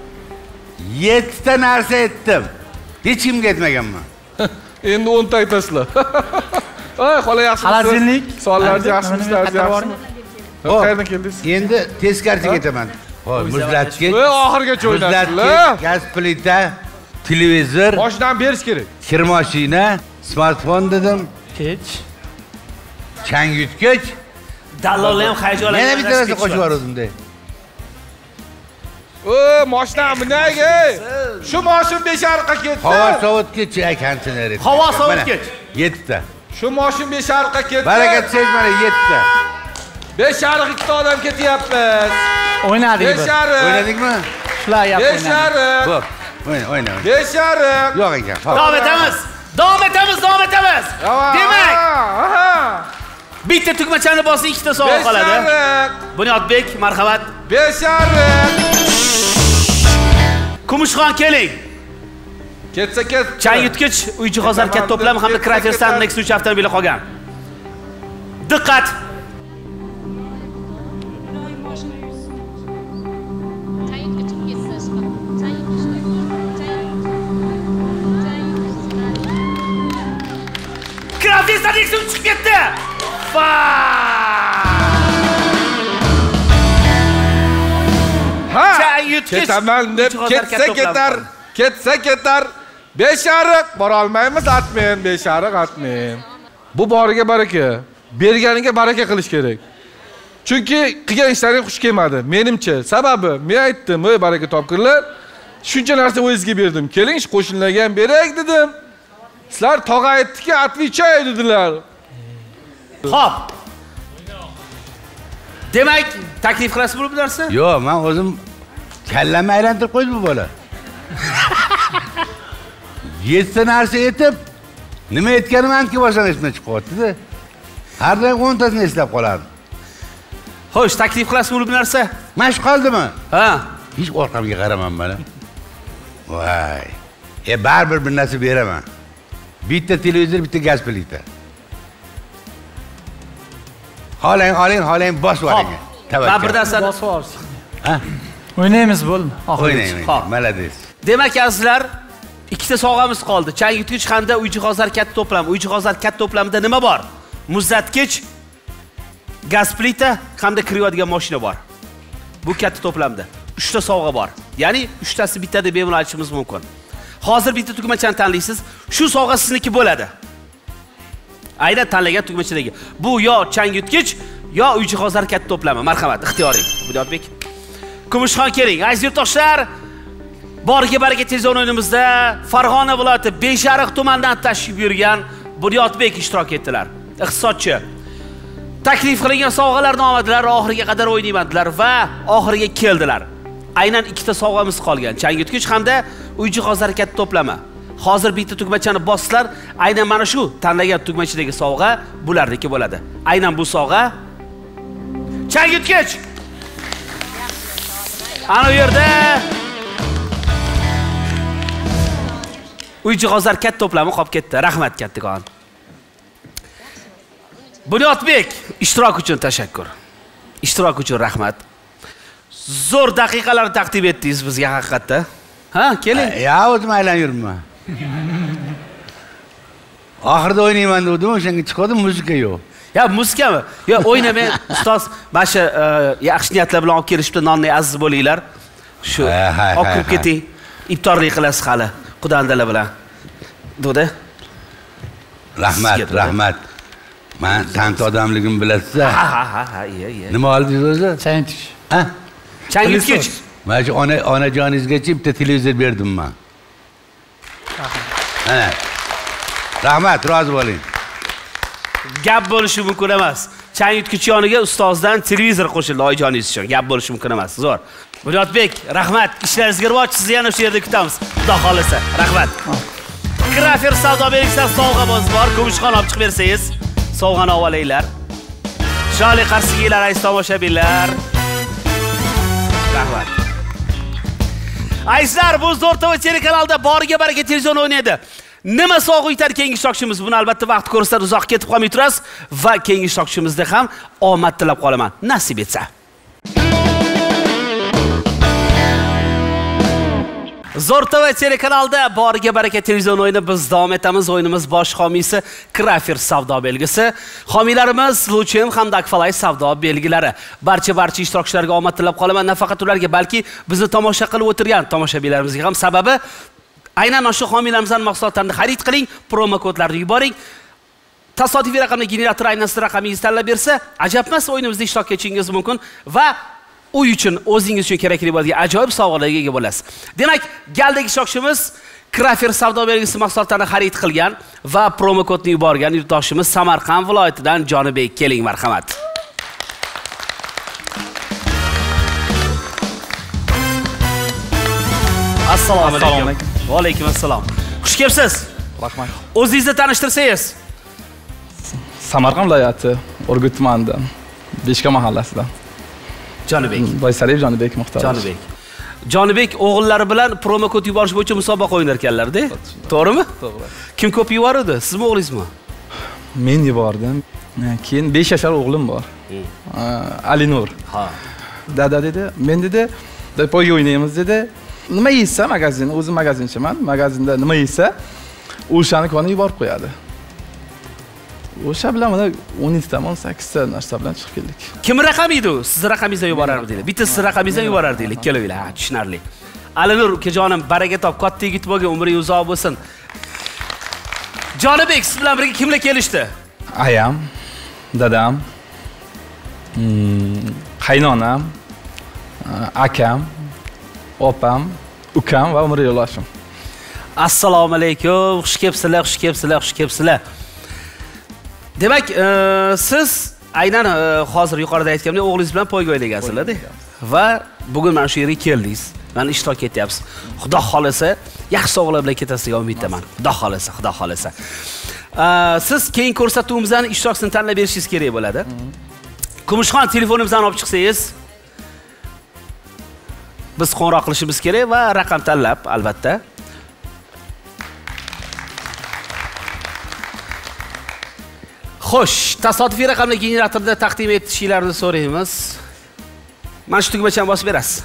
7 ta narsa aytdim. Hech kimga aytmaganman. Endi 10 ta aytasizlar. Ay, xola yaxshimisiz? Xalazinlik. Savollarni yaxshimisizlar, yaxshimi? Qayerdan keldingiz? Endi teskarchiga ketaman. Xo'p, muzlatkich. Voy, oxirgacha o'ynasizlar. Gaz plita, televizor, Moshinani berish kerak. kir mashina, smartfon dedim, Pech. chang yutgich. Dallol ham hayajonlangan. Yana bitta narsa qo'shib yubordim-da. Moshinam nega? Shu moshin besharqqa ketdi. Havo sovutgich, konditsioner. Havo sovutgich. 7 ta. Shu moshin besharqqa ketdi. Barakat siz mana 7 ta. Besharq ikkita odam ketyapmiz. O'ynadik. O'ynadikmi? Shular gap o'ynadi. Besharq. Xo'p, o'yna. Besharq. Yo'q ekan. Davom etamiz. Demak, bitta tugmachani bosing, ikkita sovg'a qoladi. Bunyodbek, marhamat. Besharq. Kumushxon keling. Ketsa ket. Chang yutgich, uy jihozlari katta to'plam hamda Craftsman Next 3 avtomobili qolgan. Diqqat. Craftsman Next 3 chiqib ketdi. Chang yutgich. Ketaman deb ketsa ketar. Besharq bora olmaymiz, atmen, besharq atmen. Bu boriga baraka. Berganiga baraka qilish kerak. Chunki qilgan ishlaring xush kelmadi. Menimcha, sababi men aytdim, "Ey baraka topqirlar, shuncha narsa o'zingizga berdim. Keling, qo'shinlarga ham berak" dedim. Sizlar tog'a aytdiki, "Atvichay" dedilar. Xo'p. Demak, taklif qilasiz bu narsa? Yo'q, men o'zim kallamni aylantirib qo'ydi bu bola. 7 narsa aytib, nima aytganim anki boshdan esimdan chiqib qoldi-da. Har doim 10 tasini eslab qolardim. Xo'sh, taklif qilasiz bu narsa? Mana shu qoldimi? Ha. Hech orqamga qaraman mana. Voy. Baribir bir narsa beraman. Bitta televizor, bitta gaz plita. Xohlang, bosib oling. Men bir narsani bosib olsin. Ha? O'ynaymiz bo'ldi. O'ynaymiz. Malades. Demak, azizlar, ikkita sovg'amiz qoldi. Chang yutgich hamda uy jihozlari katta to'plam. Uy jihozlari katta to'plamida nima bor? Muzlatgich, gaz plita hamda kiriyadigan mashina bor. Bu katta to'plamda 3 ta sovg'a bor. Ya'ni 3 tasi bitta deb bemalol aytishimiz mumkin. Hozir bitta tugmachani tanlaysiz, shu sovg'a sizniki bo'ladi. Aynan tanlagan tugmachadagi. Bu yo chang yutgich, yo uy jihozlari katta to'plami. Marhamat, ixtiyoring. Bunyodbek. Kumushxon keling. Aziz yurtdoshlar, boriga baraka televizion o'yinimizda Farg'ona viloyati Besharq tumanidan tashrif buyurgan Bunyodbek ishtirok etdilar. Iqtisodchi. Taklif qilingan sovg'alarni oladilar, oxiriga qadar o'ynaymandilar va oxiriga keldilar. Aynan ikkita sovg'amiz qolgan. Chang yutgich hamda uy jihozlari katta to'plami. Hozir bitta tugmachani bossizlar, aynan mana shu tanlagan tugmachidagi sovg'a bularniki bo'ladi. Aynan bu sovg'a chang yutgich. Ana bu yerda uy jihozlari katta to'plami qolib ketdi. Rahmat kattakon. Bunyodbek, ishtirok uchun tashakkur. Ishtirok uchun rahmat. Zo'r daqiqalarni taqdim etdingiz bizga haqiqatda. Ha, keling. Ya, o'zim aylanayapman. Oxirida o'ynayman dedim, o'shanga chiqdim, muzika yo'q. Ya, muzikami? Yo, o'ynamang, ustoz. Mana shu yaxshi niyatlar bilan olib kelishibdi, nonni aziz bo'linglar. Shu olib kirib keting. Iftorlik qilasiz hali, xudoandalar bilan. Do'da. Rahmat. Men tanti odamligimni bilasiz. Ha, iya. Nima oldingiz o'zi? Chang yutgich. Ha? Chang yutgich. Mana shu onajoningizgacha bitta televizor berdim men. Mana. Rahmat, rozi bo'ling. Gap bo'lishi mumkin emas. Chang yutgich yoniga ustozdan televizor qo'shildi oyijoningiz uchun. Gap bo'lishi mumkin emas. Zo'r. Bunyodbek, rahmat. Ishlaringizga rivoj, sizni yana o'sha yerda kutamiz. Xudo xolasa. Rahmat. Grafer savdo belgisidan sovg'amiz bor. Kumushxon olib chiqib bersangiz, sovg'ani olinglar. Chiroyli qarshingizlar aziz tomoshabinlar. Rahmat. Azizlar, bu Zo'r TV telekanalida boriga baraka televizion o'ynaydi. Nima sovg'a yetar keyingi ishtirokchimiz? Buni albatta vaqt ko'rsatib uzoq ketib qolmay turasiz va keyingi ishtirokchimizda ham omad tilab qolaman. Nasib etsa. Zo'r TV telekanalida boriga baraka televizion o'yini biz davom etamiz. O'yinimiz bosh homiysi Krafer savdo belgisi. Homiylarimiz Luchin hamda Akfalay savdo belgilari. Barcha ishtirokchilarga omad tilab qolaman. Nafaqat ularga, balki bizni tomosha qilib o'tirgan tomoshabinlarimizga ham. Sababi aynan o'sha homilamizning mahsulotlarini xarid qiling, promo kodlarni yuboring. Tasodifiy raqamli generator aynan siz raqamingizni tanlab bersa, ajab emas, o'yinimizda ishtirok etishingiz mumkin va uy uchun, o'zingiz uchun kerakli bo'ladigan ajoyib sovg'alarga ega bo'lasiz. Demak, galdagi ishtirokchimiz Krafer savdo belgisi mahsulotlarini xarid qilgan va promo kodni yuborgan yurtdoshimiz Samarqand viloyatidan Jonibek, keling, marhamat. Assalomu alaykum. Va alaykum assalom. Xush kelibsiz. Rahmat. O'zingizni tanishtirsangiz. Samarqand viloyati Urgut tumanidan, Beshka mahallasidan. Jonibek. Boysaliyev Jonibek Muxtor. Jonibek. Jonibek o'g'illari bilan promo kod yuborish bo'yicha musobaqa o'ynar ekanlar-da. To'g'rimi? To'g'ri. Kim ko'p yubordi? Sizmi, o'g'lingizmi? Men yubordim. Keyin 5 yoshli o'g'lim bor. Alinur. Ha. Dada dedi, men dedi, poyga o'ynaymiz dedi. Nima yeysa magazin, o'zim magazinchiman. Magazinda nima yeysa, o'shani koni yuborib qo'yadi. O'sha bilan mana 12 ta, 18 ta narsa bilan chiqib keldik. Kim raqam edi u? Siz raqamingizdan yuborardinglar. Bitta siz raqamingizdan yuborardinglar, ikkalovinglar. Ha, tushunarli. Alinur ukajonim, baraka top, katta yigit bo'lgan, umring uzoq bo'lsin. Jonibek, siz bilan birga kimlar kelishdi? Ayam, dadam, qaynonam, akam, opam, ukam va umr yo'ldoshim. Assalomu alaykum. Xush kelibsizlar, xush kelibsizlar, xush kelibsizlar. Demak, siz aynan hozir yuqorida aytganimdek o'g'lingiz bilan poyga o'ynaysizlar-da. Va bugun mana shu yerga keldingiz. Mana ishtirok etyapsiz. Xudo xolasa, yaxshi sovg'alar bilan ketasiga umiddaman. Xudo xolasa, xudo xolasa. Siz keyin ko'rsatuvimizdan ishtirokchini tanlab berishingiz kerak bo'ladi. Kumushxon telefonimizdan olib chiqsangiz, biz qo'ng'iroq qilishimiz kerak va raqam tanlab, albatta. Xo'sh, tasodifiy raqamli generatorda taqdim etishingizni so'raymiz. Mana shu tugmachani bosib berasiz.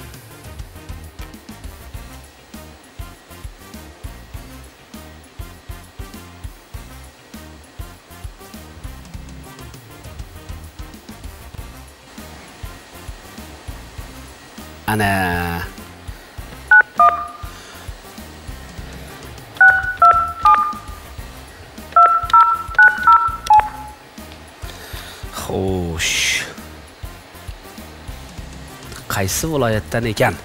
Ana xo'sh. Qaysi viloyatdan ekan?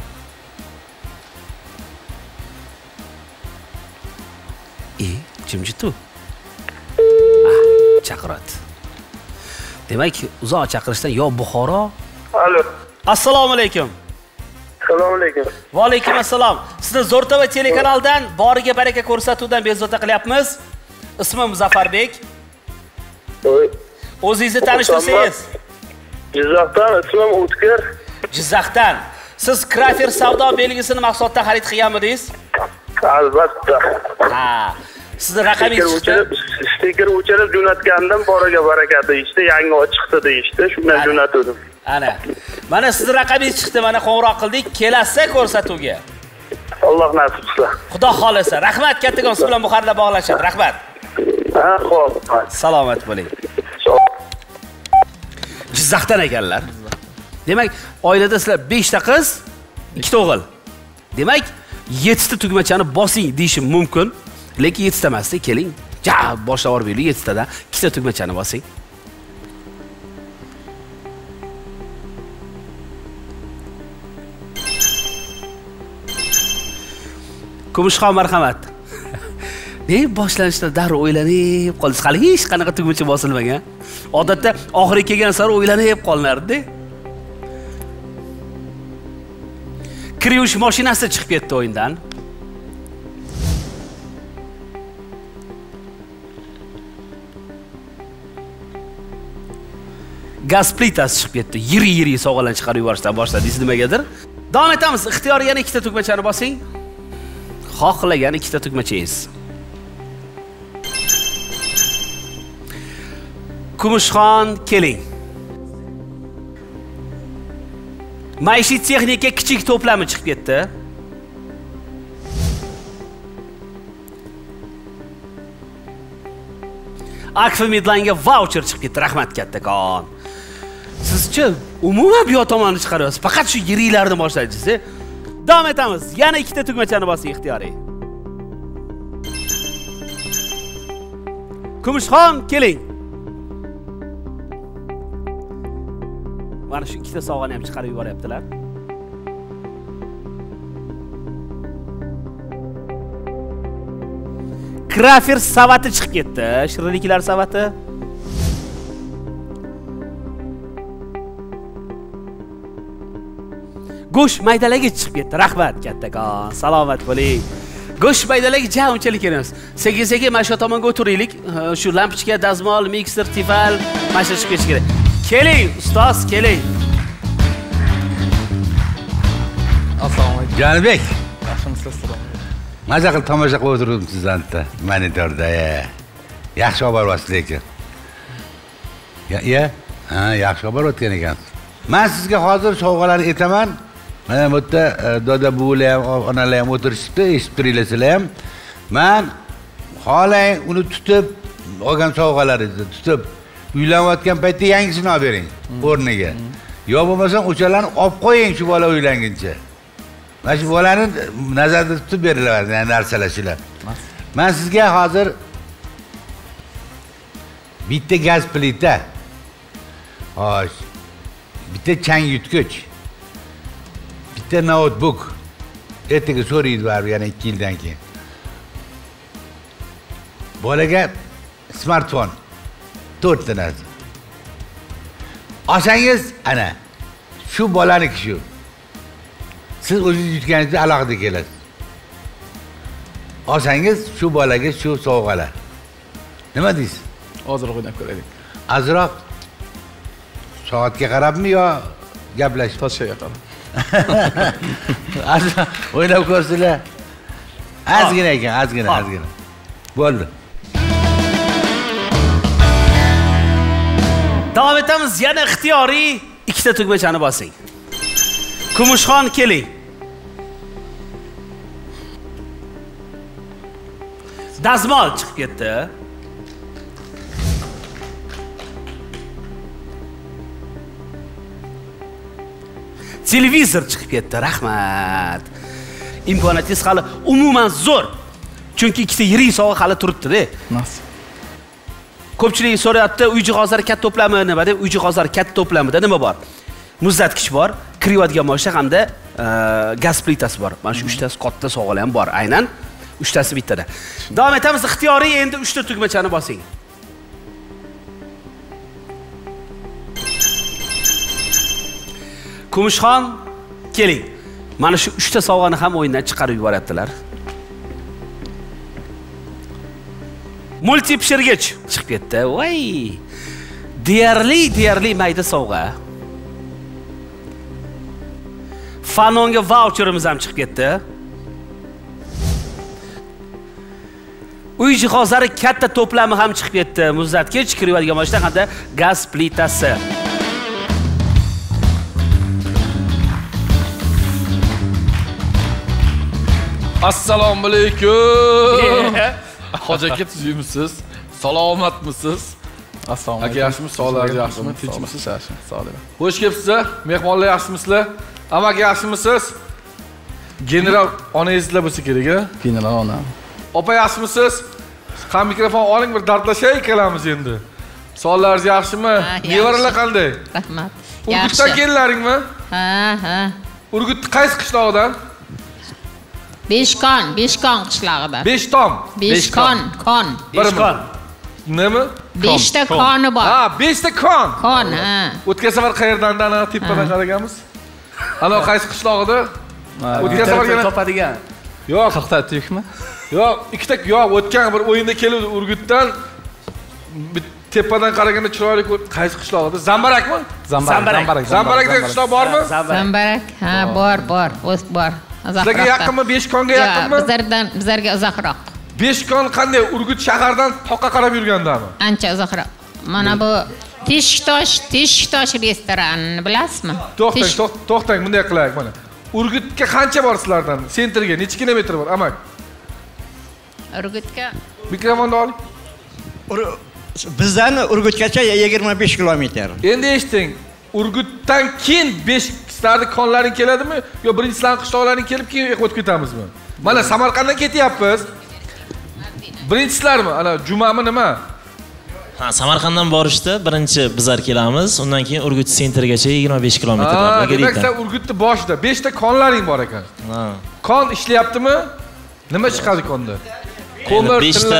Jimjitu. Chaqiradi. Demak, uzoq chaqirishdan yo Buxoro. Alo. Assalomu alaykum. Assalomu alaykum. Va alaykum assalom. Sizni Zo'rtova telekanalidan boriga baraka ko'rsatuvdan bezovta qilyapmiz. Ismim Muzaffarbek. O'zingizni tanishtirsangiz. Jizzaxdan, ismim O'tkir. Jizzaxdan. Siz Krafer savdo belgisini mahsulotda xarid qilganmidingiz? Albatta. Ha. Sizning raqamingiz chiqdi. Stiker o'chirib jo'natgandim, boriga baraka deyishdi, yangi chiqdi deyishdi, shundan jo'natdim. Ana. Mana sizning raqamingiz chiqdi, mana qo'ng'iroq qildik, kelasiz ko'rsatuvga. Alloh nasib qilsa. Xudo xolasa. Rahmat, kattakon siz bilan Buxoroda bog'lashadi. Rahmat. Ha, xo'p. Salomat bo'ling. Jizzaxdan ekanlar. Demak, oilada sizlar 5 ta qiz, 2 ta o'g'il. Demak, 7 ta tugmachani bosing deyishim mumkin, lekin 7 ta emas, keling. Ja, boshlab yuboraylik 7 tadan 2 ta tugmachani bosing. Kumushxon, marhamat. Ne boshlanishda darrov o'ylanib qolsiz. Hali hech qanaqa tugmacha bosilmagan. Odatda oxiriga kelgan sari o'ylanib qolinardi. Kirish mashinasi chiqib ketdi o'yindan. Gaz plitasi chiqib ketdi. Yiri sovg'alarni chiqarib yuborishdan boshladingiz nimagadir. Davom etamiz. Ixtiyoriy yana 2 ta tugmachani bosing. Xohlagan 2 ta tugmachangiz. Kumushxon, keling. Maishiy texnika kichik to'plami chiqib ketdi. Akfa Midlanga voucher chiqib ketdi. Rahmat kattakon. Sizchi umuman bu yoq tomonni chiqaryapsiz. Faqat shu yirilarni boshlaysiz. Davom etamiz. Yana 2 ta tugmachani bosing ixtiyoriy. Kumushxon, keling. Mana shu ikkita sovg'ani ham chiqarib yuboryaptilar. Krafer savati chiqib ketdi. Shirinliklar savati. Go'sht maydalagi chiqib ketdi. Rahmat kattakon. Salomat bo'ling. Go'sht maydalagi ja unchalik emas. Sekin-sekin mana shu tomonga o'tiraylik. Shu lampochka, dazmol, mikser, tifal, mana shu chiqib ketish kerak. Keling, ustoz, keling. Assalomu alaykum. Janibek. Yaxshimisiz? Maza qilib tomosha qilib o'tirdim sizlarda, monitorda. Yaxshi xabar olasiz lekin. Ha, yaxshi xabar o'tgan ekansiz. Men sizga hozir sovg'alarni aytaman. Mana bu yerda doda buvilar ham, onalar ham o'tirishibdi, eshitib turinglar ham. Men xohlang uni tutib, olgan sovg'alaringizni tutib, uylanayotgan paytda yangisini olib bering o'rniga. Yo bo'lmasa o'shalarni olib qo'ying shu bola uylanguncha. Mana shu bolani nazarda tutib beriladi, ya'ni narsalar shular. Men sizga hozir bitta gaz plita, xo'sh, bitta chang yutgich, bitta notebook, ertaga so'raydi baribir yana 2 yildan keyin. Bolaga smartfon 4 ta narsa. Olsangiz, ana shu bolaniki shu. Siz o'zingiz yutganingizda alohida kelasiz. Olsangiz shu bolaga shu sovg'alar. Nima deysiz? Ozroq o'ynab ko'raylik. Azroq soatga qarabmi yo gaplashib? Toshchaga qarab. O'ynab ko'rsanglar. Ozgina ekan, ozgina. Bo'ldi. Davom etamiz. Yana ixtiyoriy ikkita tugmachani bosing. Kumushxon, keling. Dazmol chiqib ketdi. Televizor chiqib ketdi. Rahmat. Imkoniyatingiz hali umuman zo'r. Chunki ikkita yirik sovg'a hali turibdi-da. Ko'pchilik so'rayapti, uy jihozlari katta to'plami nima deb, uy jihozlari katta to'plamida nima bor? Muzlatgich bor, kiriyotgan moshina hamda gaz plitasi bor. Mana shu 3 tasi katta sovg'alar ham bor. Aynan 3 tasi bittada. Davom etamiz. Ixtiyoriy endi 3 ta tugmachani bosing. Kumushxon, keling. Mana shu 3 ta sovg'ani ham o'yindan chiqarib yuboryaptilar. Multi pishirgich chiqib ketdi. Voy! Deyarli mayda sovg'a. Fanonga voucherimiz ham chiqib ketdi. Uy jihozlari katta to'plami ham chiqib ketdi. Muzlatgich, kiriyotgan moshina hamda gaz plitasi. Assalomu alaykum. Hoji aka, tuzimsiz? Salomatmisiz? Assalomu alaykum. Aka, yaxshimisiz? Sog'lig'ingiz yaxshimi? Tinchmisiz? Yaxshi, sog'lik. Xush kelibsiz. Mehmonlar yaxshimisizlar? Amaki yaxshimisiz? General onangizlar bo'lsa kerak-a? General ona. Opa yaxshimisiz? Qani mikrofon oling, bir dardlashay kelamiz endi. Sog'lig'ingiz yaxshimi? Nevaralar qanday? Rahmat. Urgutdan kelinlaringmi? Ha. Urgutni qaysi qishlog'idan? Beshkon qishlog'idan. Beshtom. Kon. Nima? 5 ta koni bor. Ha, 5 ta kon. Kon, ha. O'tgan safar qayerdan ana tepadan qaraganmiz? Ana qaysi qishlog'ida? O'tgan safar yana topadigan. Yo'q, qirqta tuyukmi? Yo'q, ikkita yo'q, o'tgan bir o'yinda keldi Urgutdan tepadan qaraganda chiroyli qaysi qishlog'ida? Zambarakmi? Zambarakda qishloq bormi? Zambarak. Ha, bor. Bor. Sizlarga yaqinmi? Beshkonga yaqinmi? Bizlarga uzoqroq. Beshkon qanday? Urgut shahardan toqqa qarab yurgandami? Ancha uzoqroq. Mana bu Teshiktosh restoranini bilasizmi? To'xtang, bunday qilaylik mana. Urgutga qancha bor sizlardan? Sentrga necha kilometr bor, amak? Urgutga mikrofonni oling. Bizdan Urgutgacha 25 kilometr. Endi eshiting. Urgutdan keyin 5 sizlarning konlaring keladimi yo birinchi sizlarning qishloqlaring kelib keyin o'tib ketamizmi? Mana Samarqanddan ketyapmiz. Birinchilarmi? Ana Jumami nima? Ha, Samarqanddan borishda birinchi bizlar kelamiz, undan keyin Urgut sentrgacha 25 kilometrlar. Demak, sen Urgutni boshida 5 ta konlaring bor ekan. Kon ishlayaptimi? Nima chiqadi konda? Ko'mir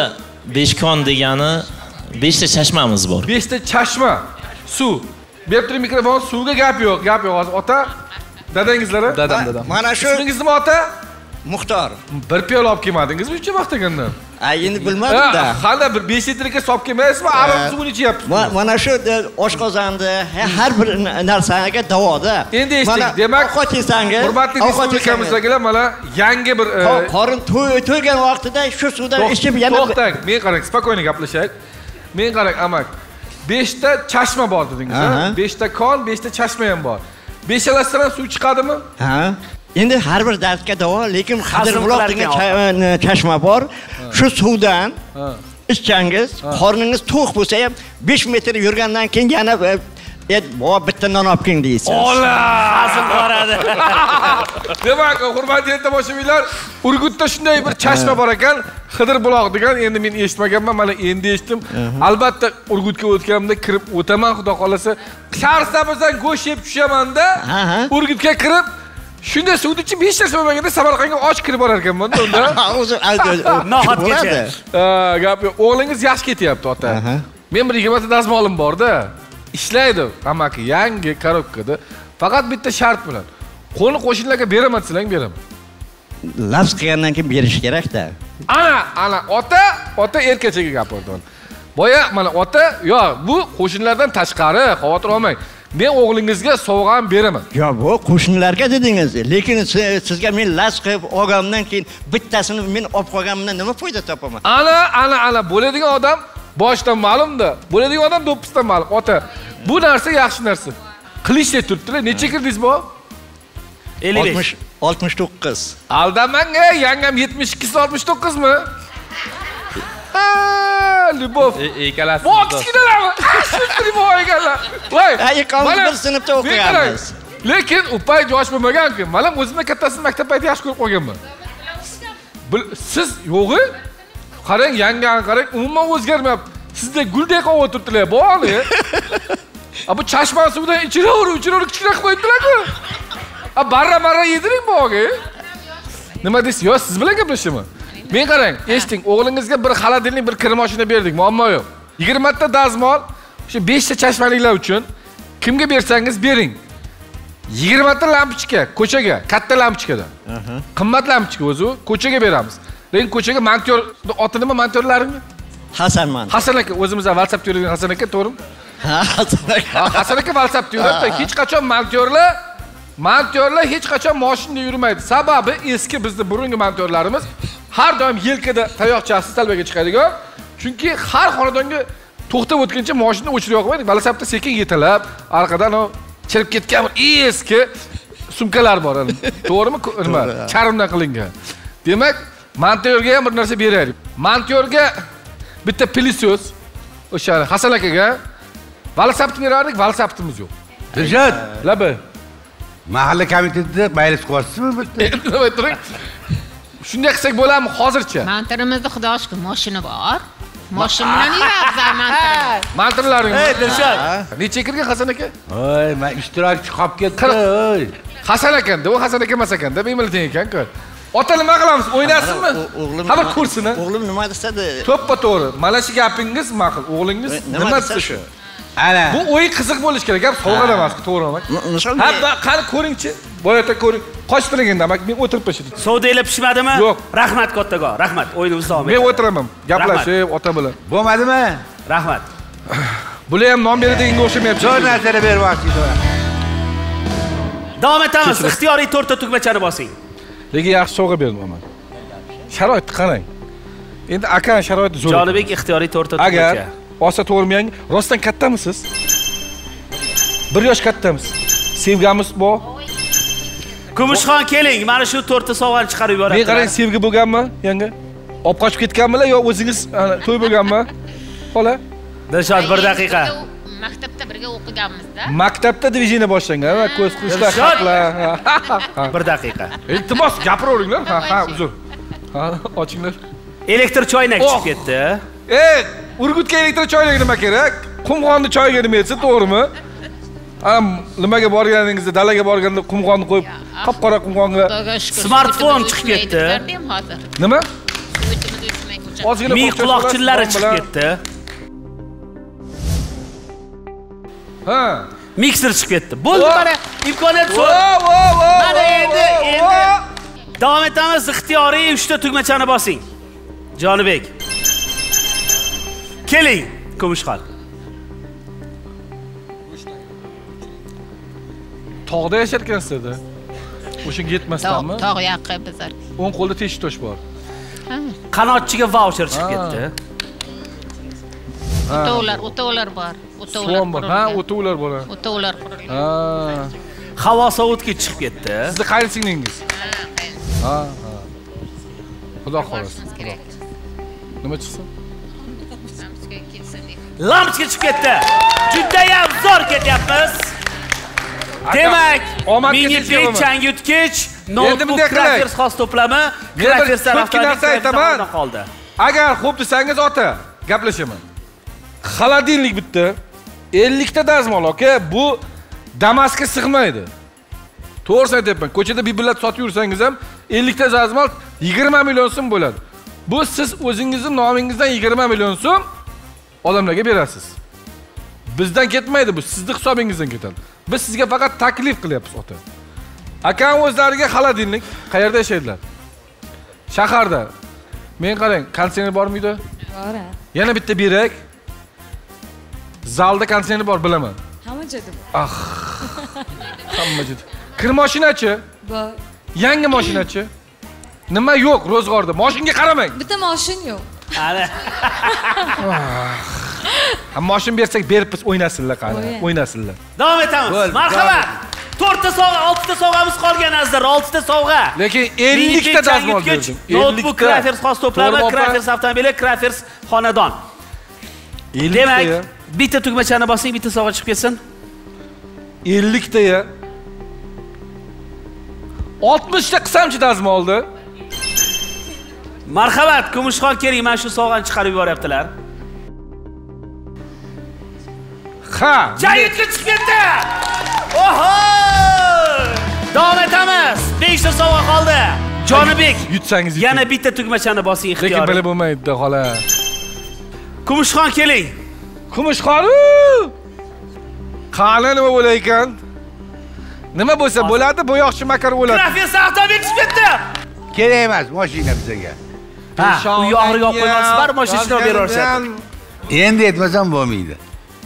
5 kon degani 5 ta chashmamiz bor. 5 ta chashma, suv. Berib turing mikrofon, suvga gap yo'q, hozir. Ota, dadangizlar? Dadam. Mana shu ismingiz nima ota? Muxtor. Bir piyola olib kelmadingizmi uncha vaqt ekandan? Endi bilmadim-da. Qanday bir 5 litrga solib kelmaysizmi? Aroq suvini ichyapsiz. Mana shu oshqozonni har bir narsaga davoda. Endi eshitdik. Demak, ovqat yesangiz, hurmatli respublikamizdagilar mana yangi bir qorin to'ygan vaqtida shu suvdan ichib yana to'xtang. Men qarang, spokойно gaplashaylik. Men qarang, amak. 5 ta chashma bor dedingiz, ha? 5 ta kon, 5 ta chashma ham bor. Beshalasidan suv chiqadimi? Ha. Endi har bir dardga davo, lekin Qidirbuloq degan chashma bor. Shu suvdan ichsangiz, qorningiz to'q bo'lsa ham 5 metr yurgandan keyin yana bitta non olib keling deysiz. Hazil boradi. Demak, hurmatli tomoshabinlar, Urgutda shunday bir chashma bor ekan, Qidirbuloq degan. Endi men eshitmaganman, mana endi eshitdim. Albatta Urgutga o'tganimda kirib o'taman, xudo xolasa. Sharsabozdan go'sht yeb tushaman-da, Urgutga kirib shunday suvni ichib 5 narsa bo'lmaganda Samarqandga och kirib borar ekanman-da unda. Nohatgacha. Gap yo'q. O'g'lingiz yaxshi ketyapti, ota. Men bir 20 ta dazmolim bor-da. Ishlaydi, amaki, yangi korobkada. Faqat bitta shart bilan. Qo'ni qo'shnilarga beraman desang, beraman. Lafz qilgandan keyin berish kerak-da. Ana, ota erkachaga gapirdi. Boya mana ota, yo'q, bu qo'shnilardan tashqari, xavotir olmang. Men o'g'lingizga sovg'a ham beraman. Yo, bu qo'shnilarga dedingiz, lekin sizga men las qilib olgandan keyin bittasini men olib qolganimdan nima foyda topaman? Ana, bo'ladigan odam boshdan ma'lumda. Bo'ladigan odam do'ppisdan ma'lum. Ota, bu narsa yaxshi narsa. Qilishda turibdilar. Necha kirdingiz bu? 55. 69. Aldamang, yangam 72 69 mi? Любовь. Ikkalasi. Voy, kichkinalarmi? Shunday voy ekanlar. Voy. Ikkalamiz bir sinfda o'qiganmiz. Lekin u payt yosh bo'lmagan-ku. Mana o'zimni kattasini maktab payti yaxshi ko'rib qolganman. Siz yo'g'i? Qarang, yangani qarang, umuman o'zgarmayapti. Sizda guldek qolib o'tiribdilar, bo'g'ali. Bu chashma suvidan ichiraverib kichkina qilib qo'yibdilar-ku. Barra yediring bo'g'aga. Nima deysiz? Yo, siz bilan gaplashaman. Men qarang, eshiting, o'g'lingizga bir xolodilnik, bir kir mashina berdik, muammo yo'q. 20 ta dazmol, o'sha 5 ta chashmaliklar uchun kimga bersangiz bering. 20 ta lampochka ko'chaga, katta lampochkadan. Qimmat lampochka o'zi, ko'chaga beramiz. Lekin ko'chaga montyor, oti nima montyorlaringmi? Hasanman. Hasan aka, o'zimizda WhatsAppda yurgan Hasan aka, to'g'rimi? Hasan aka. Hasan aka WhatsAppda yuribdi. Hech qachon montyorlar hech qachon mashinada yurmaydi. Sababi eski bizning burungi montyorlarimiz har doim yelkada tayoqchasi talbaga chiqadigan. Chunki har xonadonga to'xtab o'tguncha mashinani o'chirib yo'qmaydi. Balasabda sekin yetalab, orqadan o chirib ketgan eski sumkalar bor. To'g'rimi? Nima? Charmdan qilingan. Demak, montyorga ham bir narsa beraylik. Montyorga bitta pilisos o'sha Hasan akaga balasabni berardik, balasabtimiz yo'q. Dilshod, laba. Mahalla komitetida maylis qilyapsizmi bitta? Shunday qilsak bo'ladimi hozircha? Mantirimizda xudo shukr, mashina bor. Mashina bilan yuramiz mantir. Mantirlaring. Dilshod. Necha kirgan Hasan aka? Voy, men ishtirokchi qolib ketdi. Voy. Hasan akanda, u Hasan aka emas ekanda, bemalol teng ekan-ku. Ota nima qilamiz? O'ynasinmi? Ha bir ko'rsin-a. O'g'lim nima desadi? To'ppa-to'g'ri. Mana shu gapingiz ma'qul. O'g'lingiz nima desa shu? Ana. Bu o'yin qiziq bo'lish kerak. Gap sovg'adan emas, to'g'rimi? Ha, qani ko'ring-chi. Boyata ko'ring. Qochtiring endi, amak, men o'tirib pishirdim. Sovdanglar pishmadimi? Yo'q. Rahmat kattago, rahmat. O'yinimiz davom etadi. Men o'tiraman. Gaplashib ota bilan. Bo'lmadimi? Rahmat. Bular ham non beradeganga o'xshamayapti. Zo'r narsani beryapsiz. Davom etamiz. Ixtiyoriy to'rtta tugmachani bosing. Lekin yaxshi sovg'a berdim men. Sharoitni qarang. Endi aka sharoiti zo'r. Jonibek ixtiyoriy to'rtta tugmacha. Agar olsa to'g'rimi, rostdan kattamisiz? 1 yosh kattamiz. Sevgamiz bor. Kumushxon keling, mana shu to'rtta sovg'ani chiqarib yuboradi. Men qarang, sevgi bo'lganmi, yanga? Olib qochib ketganmilar yo o'zingiz to'y bo'lganmi? Xola. Dilshod 1 daqiqa. Maktabda birga o'qiganmizda. Maktabda diviziyani boshlangan va ko'z qilishlar haqlar. 1 daqiqa. Iltimos gapiravringlar. Ha, uzr. Ha, ochinglar. Elektr choynak chiqib ketdi. Urgutga elektr choynak nima kerak? Qumg'onni choyga nima etsa, to'g'rimi? Nimaga borganingizda, dalaga borganda qumg'onni qo'yib, qop-qora qumg'onga smartfon chiqib ketdi. Nima? Mi quloqchinlari chiqib ketdi. Ha. Mikser chiqib ketdi. Bo'ldi, mana imkoniyat shu. Mana endi davom etamiz. Ixtiyoriy 3 ta tugmachani bosing. Jonibek. Keling, Kumushxon. Tog'da yasharkansizda. O'sha yetmasdanmi? Tog' yaqin bizlar. O'ng qo'lda tesh tosh bor. Qanotchiga voucher chiqib ketdi. O'tovlar bor. Suvom bor. Ha, o'tovlar bor. O'tovlar qurilgan. Ha. Havo sovutgich chiqib ketdi. Sizni qaysi singlingiz? Ha. Xudo xohlasin. Nima chiqsin? Lampochka chiqib ketdi. Juda ham zo'r ketyapmiz. Demak, mini pech changyutgich, notebook Crafers xos to'plami, Crafers tarafdan qoldi. Agar xo'p desangiz ota, gaplashaman. Xolodilnik bitta 50 ta dazmol aka, bu Damasga sig'maydi. To'g'risini aytyapman. Ko'chada bibillat sotib yursangiz ham 50 ta dazmol 20 million so'm bo'ladi. Bu siz o'zingizning nomingizdan 20 million so'm odamlarga berasiz. Bizdan ketmaydi bu, sizning hisobingizdan ketadi. Biz sizga faqat taklif qilyapmiz ota. Akam o'zlariga xolodilnik qayerda yashaydilar? Shaharda. Men qarang, konditsioner bormi uyda? Bor. Yana bitta berak. Zalda konditsioner bor, bilaman. Hamma joyda bor. Hamma joyda. Kir mashinachi? Bor. Yangi mashinachi? Nima yo'q ro'zg'orda? Mashinga qaramang. Bitta mashin yo'q. Ana. Mashin bersak berib biz o'ynasinlar qani. O'ynasinlar. Davom etamiz. Marhamat. 4 ta sovg'a, 6 ta sovg'amiz qolgan azizlar, 6 ta sovg'a. Lekin 50 ta dazmol berdim. Notebook Crafers xos to'plami, Crafers avtomobili, Crafers xonadon. Demak, bitta tugmachani bosing, bitta sovg'a chiqib ketsin. 50 ta ya. 60 ta qismchi dazmoldi. Marhamat, Kumushxon keling, mana shu sovg'ani chiqarib yuboryaptilar. Ha, Jayitga chiqib ketdi. Oho! Davom etamiz. 5 ta sovg'a qoldi. Jonibek, yutsangiz yana bitta tugmachani bosing ixtiyoriy. Lekin bilib bo'lmaydi, xola. Kumushxon keling. Kumushxon! Qani nima bo'lar ekan? Nima bo'lsa bo'ladi, bu yoqchi makar bo'ladi. Crafers avtomobil chiqib ketdi. Kerak emas mashina bizga. Ha, u yog'iga olib qo'yasiz, bar mashinani beraverishadi. Endi aytmasam bo'lmaydi.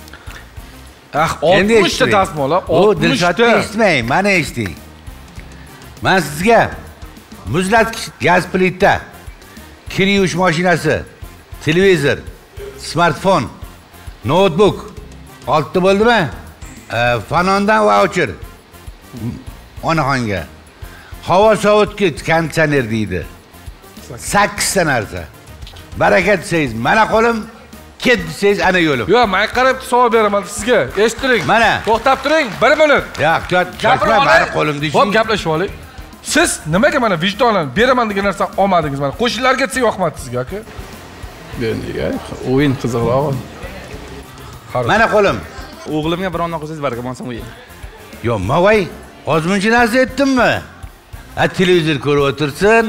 60 ta dazmol, 60 ta. Eshitmang, mana eshiting. Men sizga muzlatgich, gaz plita, kir yuvish mashinasi, televizor, smartfon, notebook 6 ta bo'ldimi? Fanondan voucher. Onaxonga. Havo sovutgich, konditsioner deydi. 8 ta narsa. Baraka desangiz, mana qo'lim, ket desangiz, ana yo'lim. Yo'q, men qarab savol beraman sizga. Eshittiring. Mana. To'xtab turing, 1 minut. Yo'q, gapirma, meni qo'lim deysiz. Hop, gaplashib oling. Siz nimaga mana vijdonan beraman degan narsani olmadingiz mana? Qo'shnilarga desa yoqmadi sizga, aka. Menga o'yin qiziqroq. Mana qo'lim. O'g'limga biron qilsangiz baraka bo'lsin o'yin. Yo'q, mavay, ozmuncha narsa aytdimmi? Ha, televizor ko'rib o'tirsin.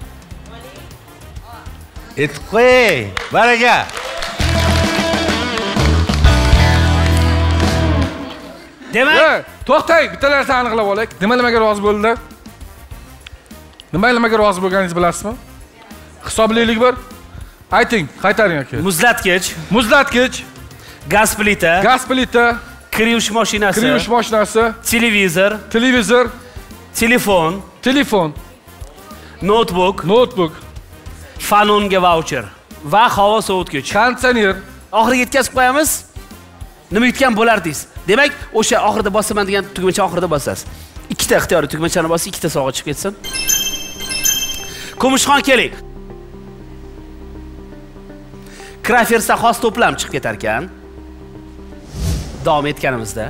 Aytib qo'y, baraka. Demak, to'xtang, bitta narsa aniqlab olaylik. Nimaga rozi bo'ldilar? Nimaga rozi bo'lganingizni bilasizmi? Hisoblaylik bir. Ayting, qaytaring aka. Muzlatgich, gaz plita, kir yuvish mashinasi, televizor, telefon, notebook, fanonga voucher va havo sovutgich, konditsioner. Oxiriga yetkazib qo'yamiz. Nima yutgan bo'lardingiz? Demak, o'sha oxirida bosaman degan tugmacha oxirida bosasiz. 2 ta ixtiyoriy tugmachani bosib, 2 ta sovg'a chiqib ketsin. Kumushxon keling. Crafersda xos to'plam chiqib ketar ekan. Davom etganimizda.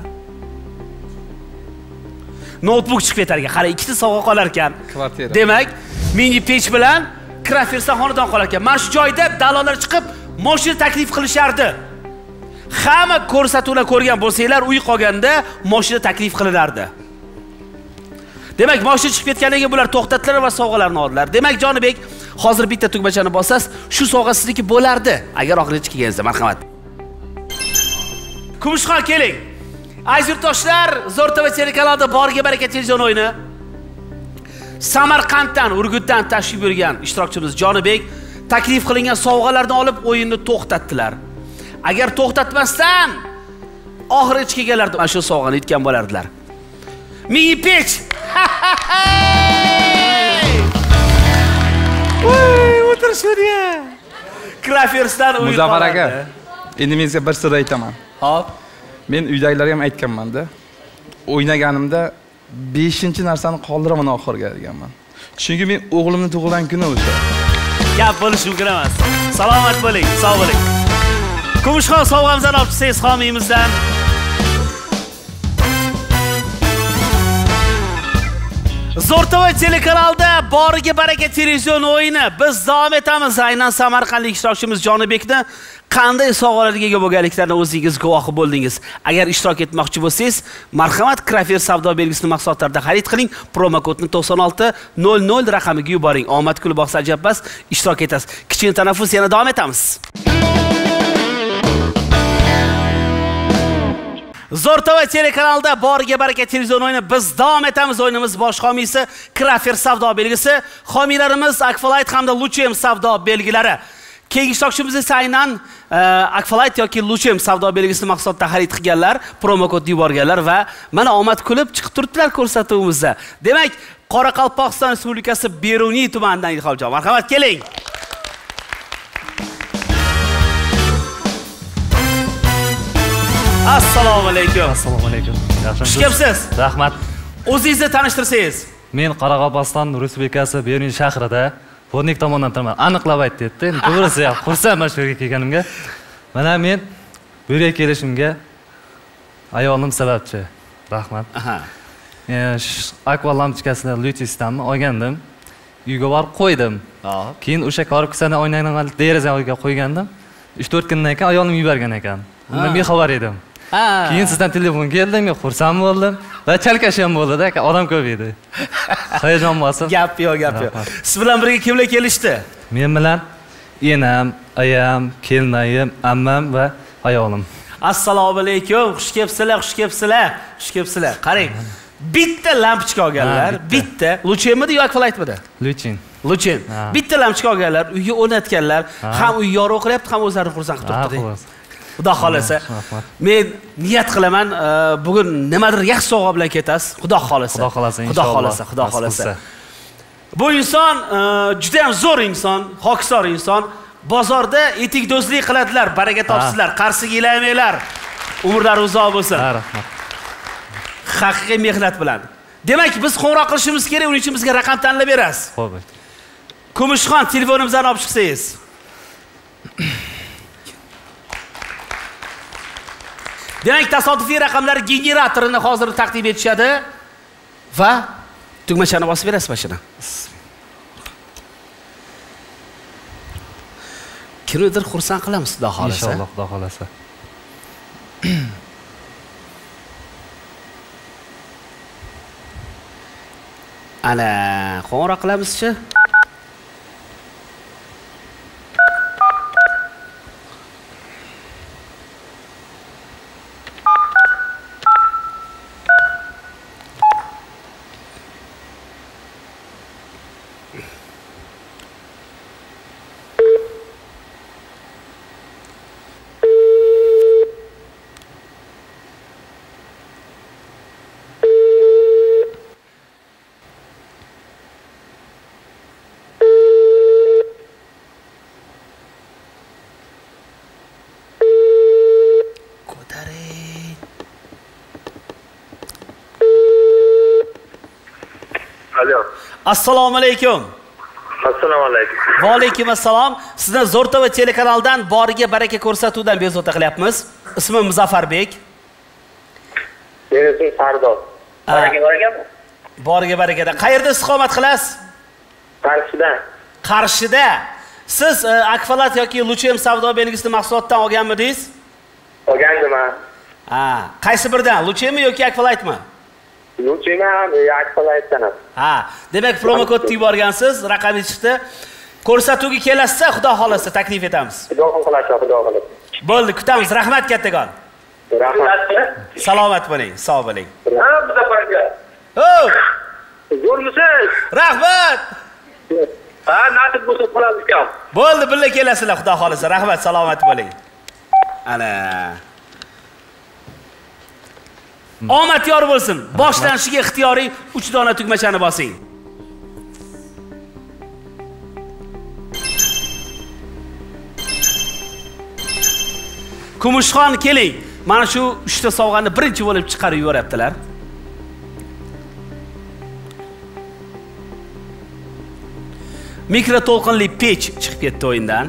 Notebook chiqib ketar ekan. Qara, 2 ta sovg'a qolar ekan. Demak, mini pech bilan Crafersda xonadon qolar ekan. Mana shu joyda dalollar chiqib, mashina taklif qilishardi. Hamma ko'rsatuvlar ko'rgan bo'lsanglar, uy qolganda mashina taklif qilinardi. Demak, mashina chiqib ketgandan keyin bular to'xtatdilar va sovg'alarni oldilar. Demak, Jonibek, hozir bitta tugmachani bossasiz, shu sovg'a sizniki bo'lardi, agar oxirigacha kelganingizda, marhamat. Kumushxon, keling. Aziz yurtdoshlar, Zo'rtava telekanalida Boriga baraka televizion o'yini. Samarqanddan, Urgutdan tashrif buyurgan ishtirokchimiz Jonibek taklif qilingan sovg'alarni olib o'yinni to'xtatdilar. Agar to'xtatmasdan oxirigacha kelganlarda mana shu sovg'ani yutgan bo'lardilar. Mini pech. Voy, o'tirishdi. Krafersdan o'yin. Muzaffar aka, endi men sizga bir sir aytaman. Hop. Men uydagilarga ham aytganman-da. O'ynaganimda 5-narsani qoldiraman oxirga deganman. Chunki men o'g'limni tug'ilgan kuni o'sha. Gap bo'lishi mumkin emas. Salomat bo'ling, sog' bo'ling. Kumushxon, sovg'amizni olib chiqsangiz xomiyimizdan. Zo'rtava telekanalida Boriga baraka televizion o'yini. Biz davom etamiz. Aynan samarqandlik ishtirokchimiz Jonibekni qanday sovg'alarga ega bo'lganliklarini o'zingiz guvohi bo'ldingiz. Agar ishtirok etmoqchi bo'lsangiz, marhamat Krafer savdo belgisini mahsulotlarda xarid qiling. Promo kodni 9600 raqamiga yuboring. Omad kulib boqsa ajab emas, ishtirok etasiz. Kichkina tanaffus, yana davom etamiz. Zo'rtava telekanalida Boriga baraka televizion o'yini. Biz davom etamiz. O'yinimiz bosh homiysi Krafer savdo belgisi, homiylarimiz Aqualayt hamda Luchem savdo belgilari. Keyingi ishtirokchimiz esa aynan Aqualayt yoki Luchem savdo belgisini mahsulotda xarid qilganlar, promo kod yuborganlar va mana omad kulib chiqib turibdilar ko'rsatuvimizda. Demak, Qoraqalpog'iston Respublikasi Beruniy tumanidan Ilhomjon, marhamat, keling. Assalomu alaykum. Assalomu alaykum. Xush kelibsiz. Rahmat. O'zingizni tanishtirsangiz. Men Qoraqalpog'iston Respublikasi Beruniy shahrida Vodnik tomonidan turaman. Aniqlab aytdi-da. Endi to'g'risi ham xursandman shu yerga kelganimga. Mana men bu yerga kelishimga ayolim sababchi. Rahmat. Aha. Aqua lampochkasini Lutisdanmi olgandim. Uyga borib qo'ydim. Keyin o'sha korpusani o'ynaydigan derazaga qo'ygandim. 3-4 kundan keyin ayolim yuborgan ekan. Unda men xabar edim. Keyin sizdan telefon keldi, men xursand bo'ldim va chalkash ham bo'ldi-da, aka, odam ko'p edi. Hayajon bo'lsin. Gap yo'q, gap yo'q. Siz bilan birga kimlar kelishdi? Men bilan enam, ayam, kelinayim, ammam va ayolim. Assalomu alaykum. Xush kelibsizlar, xush kelibsizlar. Xush kelibsizlar. Qarang. Bitta lampochka olganlar, bitta. Luchenmidi yoki Aqualaytmidi? Luchin. Luchin. Bitta lampochka olganlar, uyga o'rnatganlar, ham uy yorug' qilyapti, ham o'zlari xursand qilib turibdi. Xudo xolasa. Men niyat qilaman, bugun nimadir yaxshi sovg'a bilan ketasiz. Xudo xolasa. Xudo xolasa, Xudo xolasa, xudo xolasa. Bu inson juda ham zo'r inson, hokisor inson. Bozorda etikdo'zlik qiladilar, baraka topsizlar, qarsiga ilamanglar. Umrlari uzoq bo'lsin. Rahmat. Haqiqiy mehnat bilan. Demak, biz qo'ng'iroq qilishimiz kerak, uning uchun bizga raqam tanlab berasiz. Xo'p. Kumushxon, telefonimizdan olib chiqsangiz. Demak, tasodifiy raqamlar generatorini hozir taqdim etishadi va tugmachani bosib berasiz mashina. Kimnidir xursand qilamiz, xudo xolasa. Inshaalloh, xudo xolasa. Ana, qo'ng'iroq qilamiz-chi? Assalomu alaykum. Assalomu alaykum. Va alaykum assalom. Sizni Zo'rtava telekanalidan Boriga baraka ko'rsatuvdan bezovta qilyapmiz. Ismim Muzaffarbek. Mening ismim Sardor. Boriga barakami? Boriga barakada. Qayerda istiqomat qilasiz? Qarshida. Qarshida. Siz Akfalat yoki Luchem savdo belgisini mahsulotdan olganmidingiz? Olgandim ha. Ha, qaysi birdan? Luchemmi yoki Akfalatmi? Luchem ham, Akfalatdan ham. Ha, demak promo kodni yuborgansiz, raqami chiqdi. Ko'rsatuvga kelasiz, xudo xolasa taklif etamiz. Xudo xolasa, xudo xolasa. Bo'ldi, kutamiz. Rahmat kattakon. Rahmat. Salomat bo'ling, sog' bo'ling. Ha, Muzafarga. Oh! Zo'rmisiz? Rahmat. Ha, nasib bo'lsa qolamiz ekan. Bo'ldi, birga kelasizlar, xudo xolasa. Rahmat, salomat bo'ling. Ana. Omad yor bo'lsin. Boshlanishiga ixtiyoriy 3 dona tugmachani bosing. Kumushxon keling. Mana shu 3 ta sovg'ani birinchi bo'lib chiqarib yuboryaptilar. Mikroto'lqinli pech chiqib ketdi o'yindan.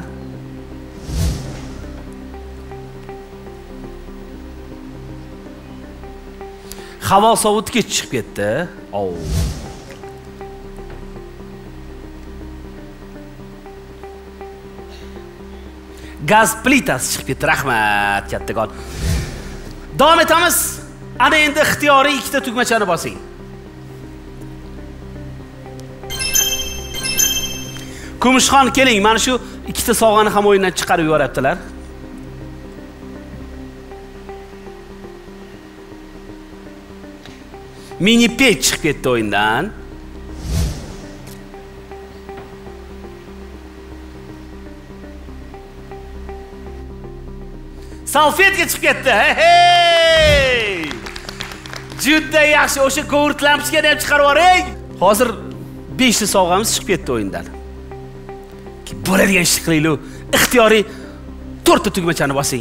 Havo sovutgich chiqib ketdi. Gaz plitasi chiqib ketdi. Rahmat, kattakon. Davom etamiz. Ana endi ixtiyoriy 2 ta tugmachani bosing. Kumushxon keling, mana shu 2 ta sovg'ani ham o'yindan chiqarib yuboryaptilar. Mini pech chiqib ketdi o'yindan. Salfetka chiqib ketdi. Hey! Juda yaxshi, o'sha go'rt lampochkani ham chiqarib yuboring. Hozir 5 ta sovg'amiz chiqib ketdi o'yindan. Bo'ladigan ish qilaylik. Ixtiyoriy 4 ta tugmachani bosing.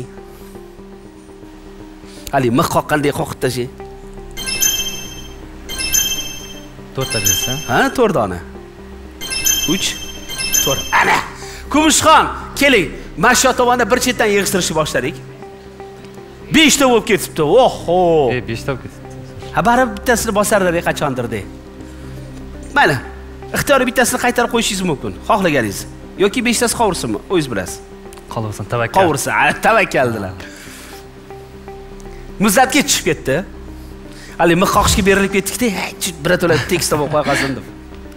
Ali, mix qoqqanday qoqib tashing. 4 ta desa? Ha, 4 dona. 3 4. Ana! Kumushxon, keling. Mana shu tomonda bir chetdan yig'ishtirishni boshladik. 5 ta bo'lib ketibdi. Oho! 5 ta bo'lib ketibdi. Ha, baribir bittasini bosarlar qachondirdi. Mana, ixtiyoriy bittasini qaytarib qo'yishingiz mumkin, xohlaganingiz. Yoki 5 tasi qovursinmi? O'zingiz bilasiz. Qolaversin, tavakkal. Qovursin, tavakkaldilar. Muzlatga chiqib ketdi. Ali mix qoqishga berilib ketdik-da, birato'la tekst olib qo'yqasin deb.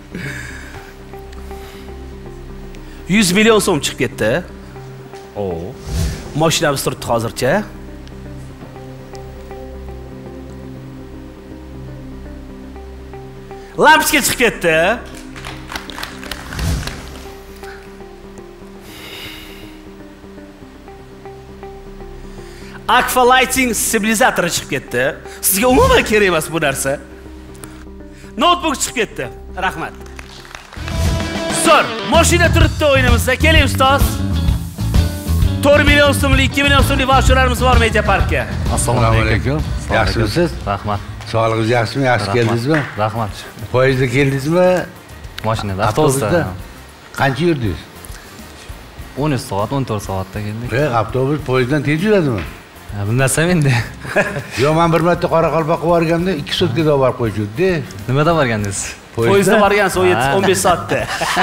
100 million so'm chiqib ketdi. Mashinamiz turibdi hozircha. Lampochka chiqib ketdi. Aqua Lighting stabilizatori chiqib ketdi. Sizga umuman kerak emas bu narsa. Notebook chiqib ketdi. Rahmat. Zo'r, mashina turibdi o'yinimizda. Keling ustoz. 4 million so'mlik, 2 million so'mlik voucherlarimiz bor Media Parkka. Assalomu alaykum. Yaxshimisiz? Rahmat. Sog'lig'ingiz yaxshimi? Yaxshi keldingizmi? Rahmat. Poyezdda keldingizmi? Mashinada, avtobusda. Qancha yurdingiz? 13 soat, 14 soatda keldik. Avtobus poyezddan tez yuradimi? Bilmasam endi. Yo'q, men bir marta Qoraqalpoqqa borganimda 2 sutkada olib qo'yishdi. Nimada borgandingiz? Poyezdda borgansiz 15 soatda.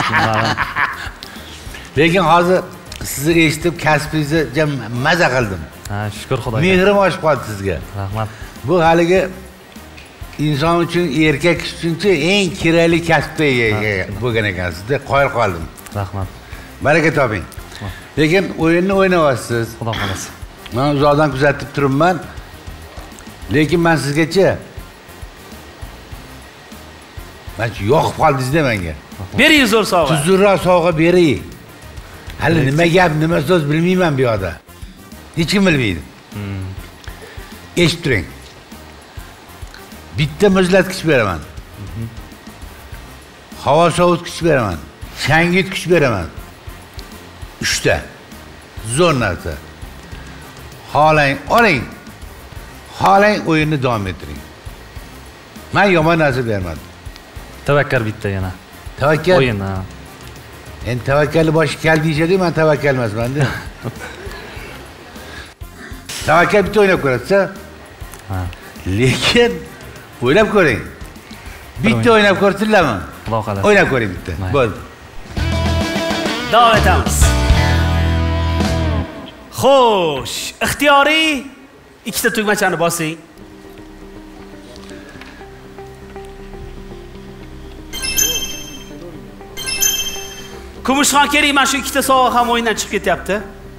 Lekin hozir sizni eshitib kasbingizni maza qildim. Ha, shukr Xudoga. Mehrim oshib qoldi sizga. Rahmat. Bu haligi inson uchun, erkak uchunchi eng kerakli kasbga bo'lgan ekansizda. Qoyil qoldim. Rahmat. Baraka toping. Lekin o'yinni o'ynayapsiz. Xudo xolasa. Men uzoqdan kuzatib turibman. Lekin men sizgacha yoqib qoldingiz-da menga. Bering zo'r sovg'a. Tuzurroq sovg'a bering. Hali nima gap, nima so'z bilmayman bu yoqda. Hech kim bilmaydi. Eshitib turing. Bitta muzlatgich beraman. Havo sovutgich beraman. Chang yutgich beraman. 3 ta. Zo'r narsa. Xohlang, oling. Xohlang o'yinni davom ettiring. Men yomon narsa bermadim. Tavakkal bitta yana. Tavakkal. O'yin, ha. Endi tavakkalni boshi kal deyishadi, men tavakkal emasman-da. Tavakkal bitta o'ynab ko'rasiz-a? Ha. Lekin o'ylab ko'ring. Bitta o'ynab ko'rsizlarmi? Xudo xolasa. O'ynab ko'ring bitta. Bo'ldi. Davom etamiz. Xo'sh, ixtiyoriy ikkita tugmachani bosing. Kumushxon keling, mana shu ikkita sovg'a ham o'yindan chiqib ketyapti.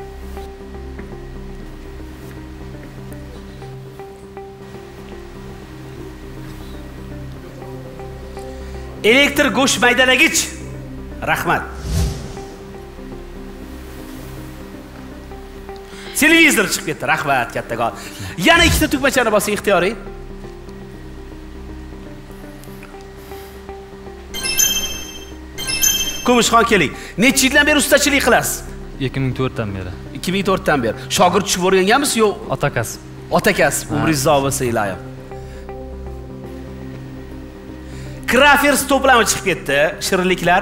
Elektr go'sht maydalagich. Rahmat. Televizor chiqib ketdi. Rahmat, kattakon. Yana ikkita tugmachani bosing ixtiyoriy. Kumushxon keling. Necha yildan beri ustachilik qilasiz? 2004dan beri. 2004dan beri. Shogird tushib o'rganganmisiz yo'q? Otakasib. Otakasib. Umringiz uzoq bo'lsa iloyim. Krafers to'plami chiqib ketdi. Shirinliklar.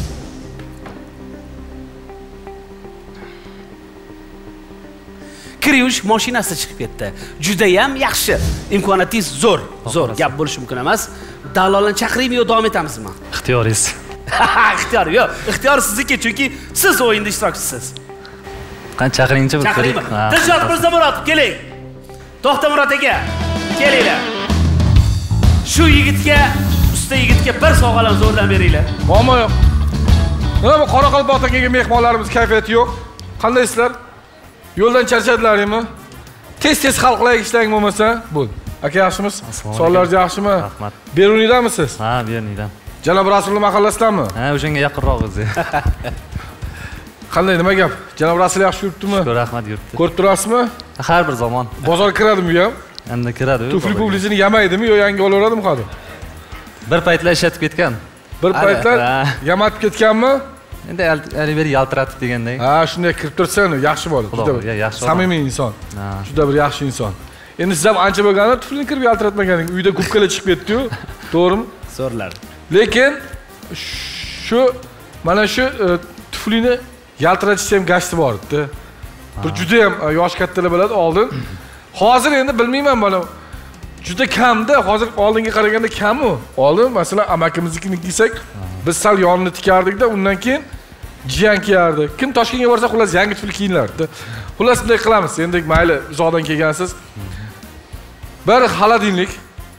Kriush mashinasi chiqib ketdi. Juda ham yaxshi. Imkoniyatingiz zo'r. Zo'r. Gap bo'lishi mumkin emas. Dallolni chaqiraymi yo davom etamizmi? Ixtiyoringiz. Ixtiyor yo'q. Ixtiyor sizniki, chunki siz o'yinda ishtirokchisiz. Qani chaqiringchi bir ko'ring. Dilshod Mirzamurodov, keling. To'xtamurod aka, kelinglar. Shu yigitga, usta yigitga bir sovg'alarni zo'rdan beringlar. Muammo yo'q. Nima bu Qoraqalpoq akaga mehmonlarimiz kayfiyati yo'q? Qandaysizlar? Yo'ldan charchadilaringmi? Tez-tez hal qilaylik ishlang bo'lmasa, bo'l. Aka yaxshimiz? Sonlarga yaxshimi? Rahmat. Beruniydanmisiz? Ha, Beruniydan. Janob Rasululloh mahallasidanmi? Ha, o'shanga yaqinroq o'zi. Qanday, nima gap? Janob Rasul yaxshi yuribdimi? Shukur, rahmat, yuribdi. Ko'rib turasizmi? Har bir zamon. Bozor kiradimi u ham? Endi kiradi. Tufli publisini yamaydimi yo yangi olaveradimi hozir? Bir paytlar ishlatib ketgan. Bir paytlar yamatib ketganmi? Endi beri yaltiratib deganday. Ha, shunday kirib tursan, yaxshi bo'ladi. Juda yaxshi. Samimiy inson. Juda bir yaxshi inson. Endi siz ham ancha bo'lganda tuflini kirib yaltiratmaganingiz, uyda gubkalar chiqib ketdi-yu, to'g'rimi? Zo'rlar. Lekin mana shu tuflini yaltiratishga ham gashti bor edi. Bir juda ham yosh kattalar biladi oldin. Hozir endi bilmayman mana juda kamda, hozir oldinga qaraganda kam-u. Oldin masalan amakimiznikini kiysak, biz sal yonini tikardik-da, undan keyin jiyan kiyardi. Kim Toshkentga borsa, xullas yangi tufli kiyinardi. Xullas bunday qilamiz. Endi mayli, uzoqdan kelgansiz. Bir xolodilnik,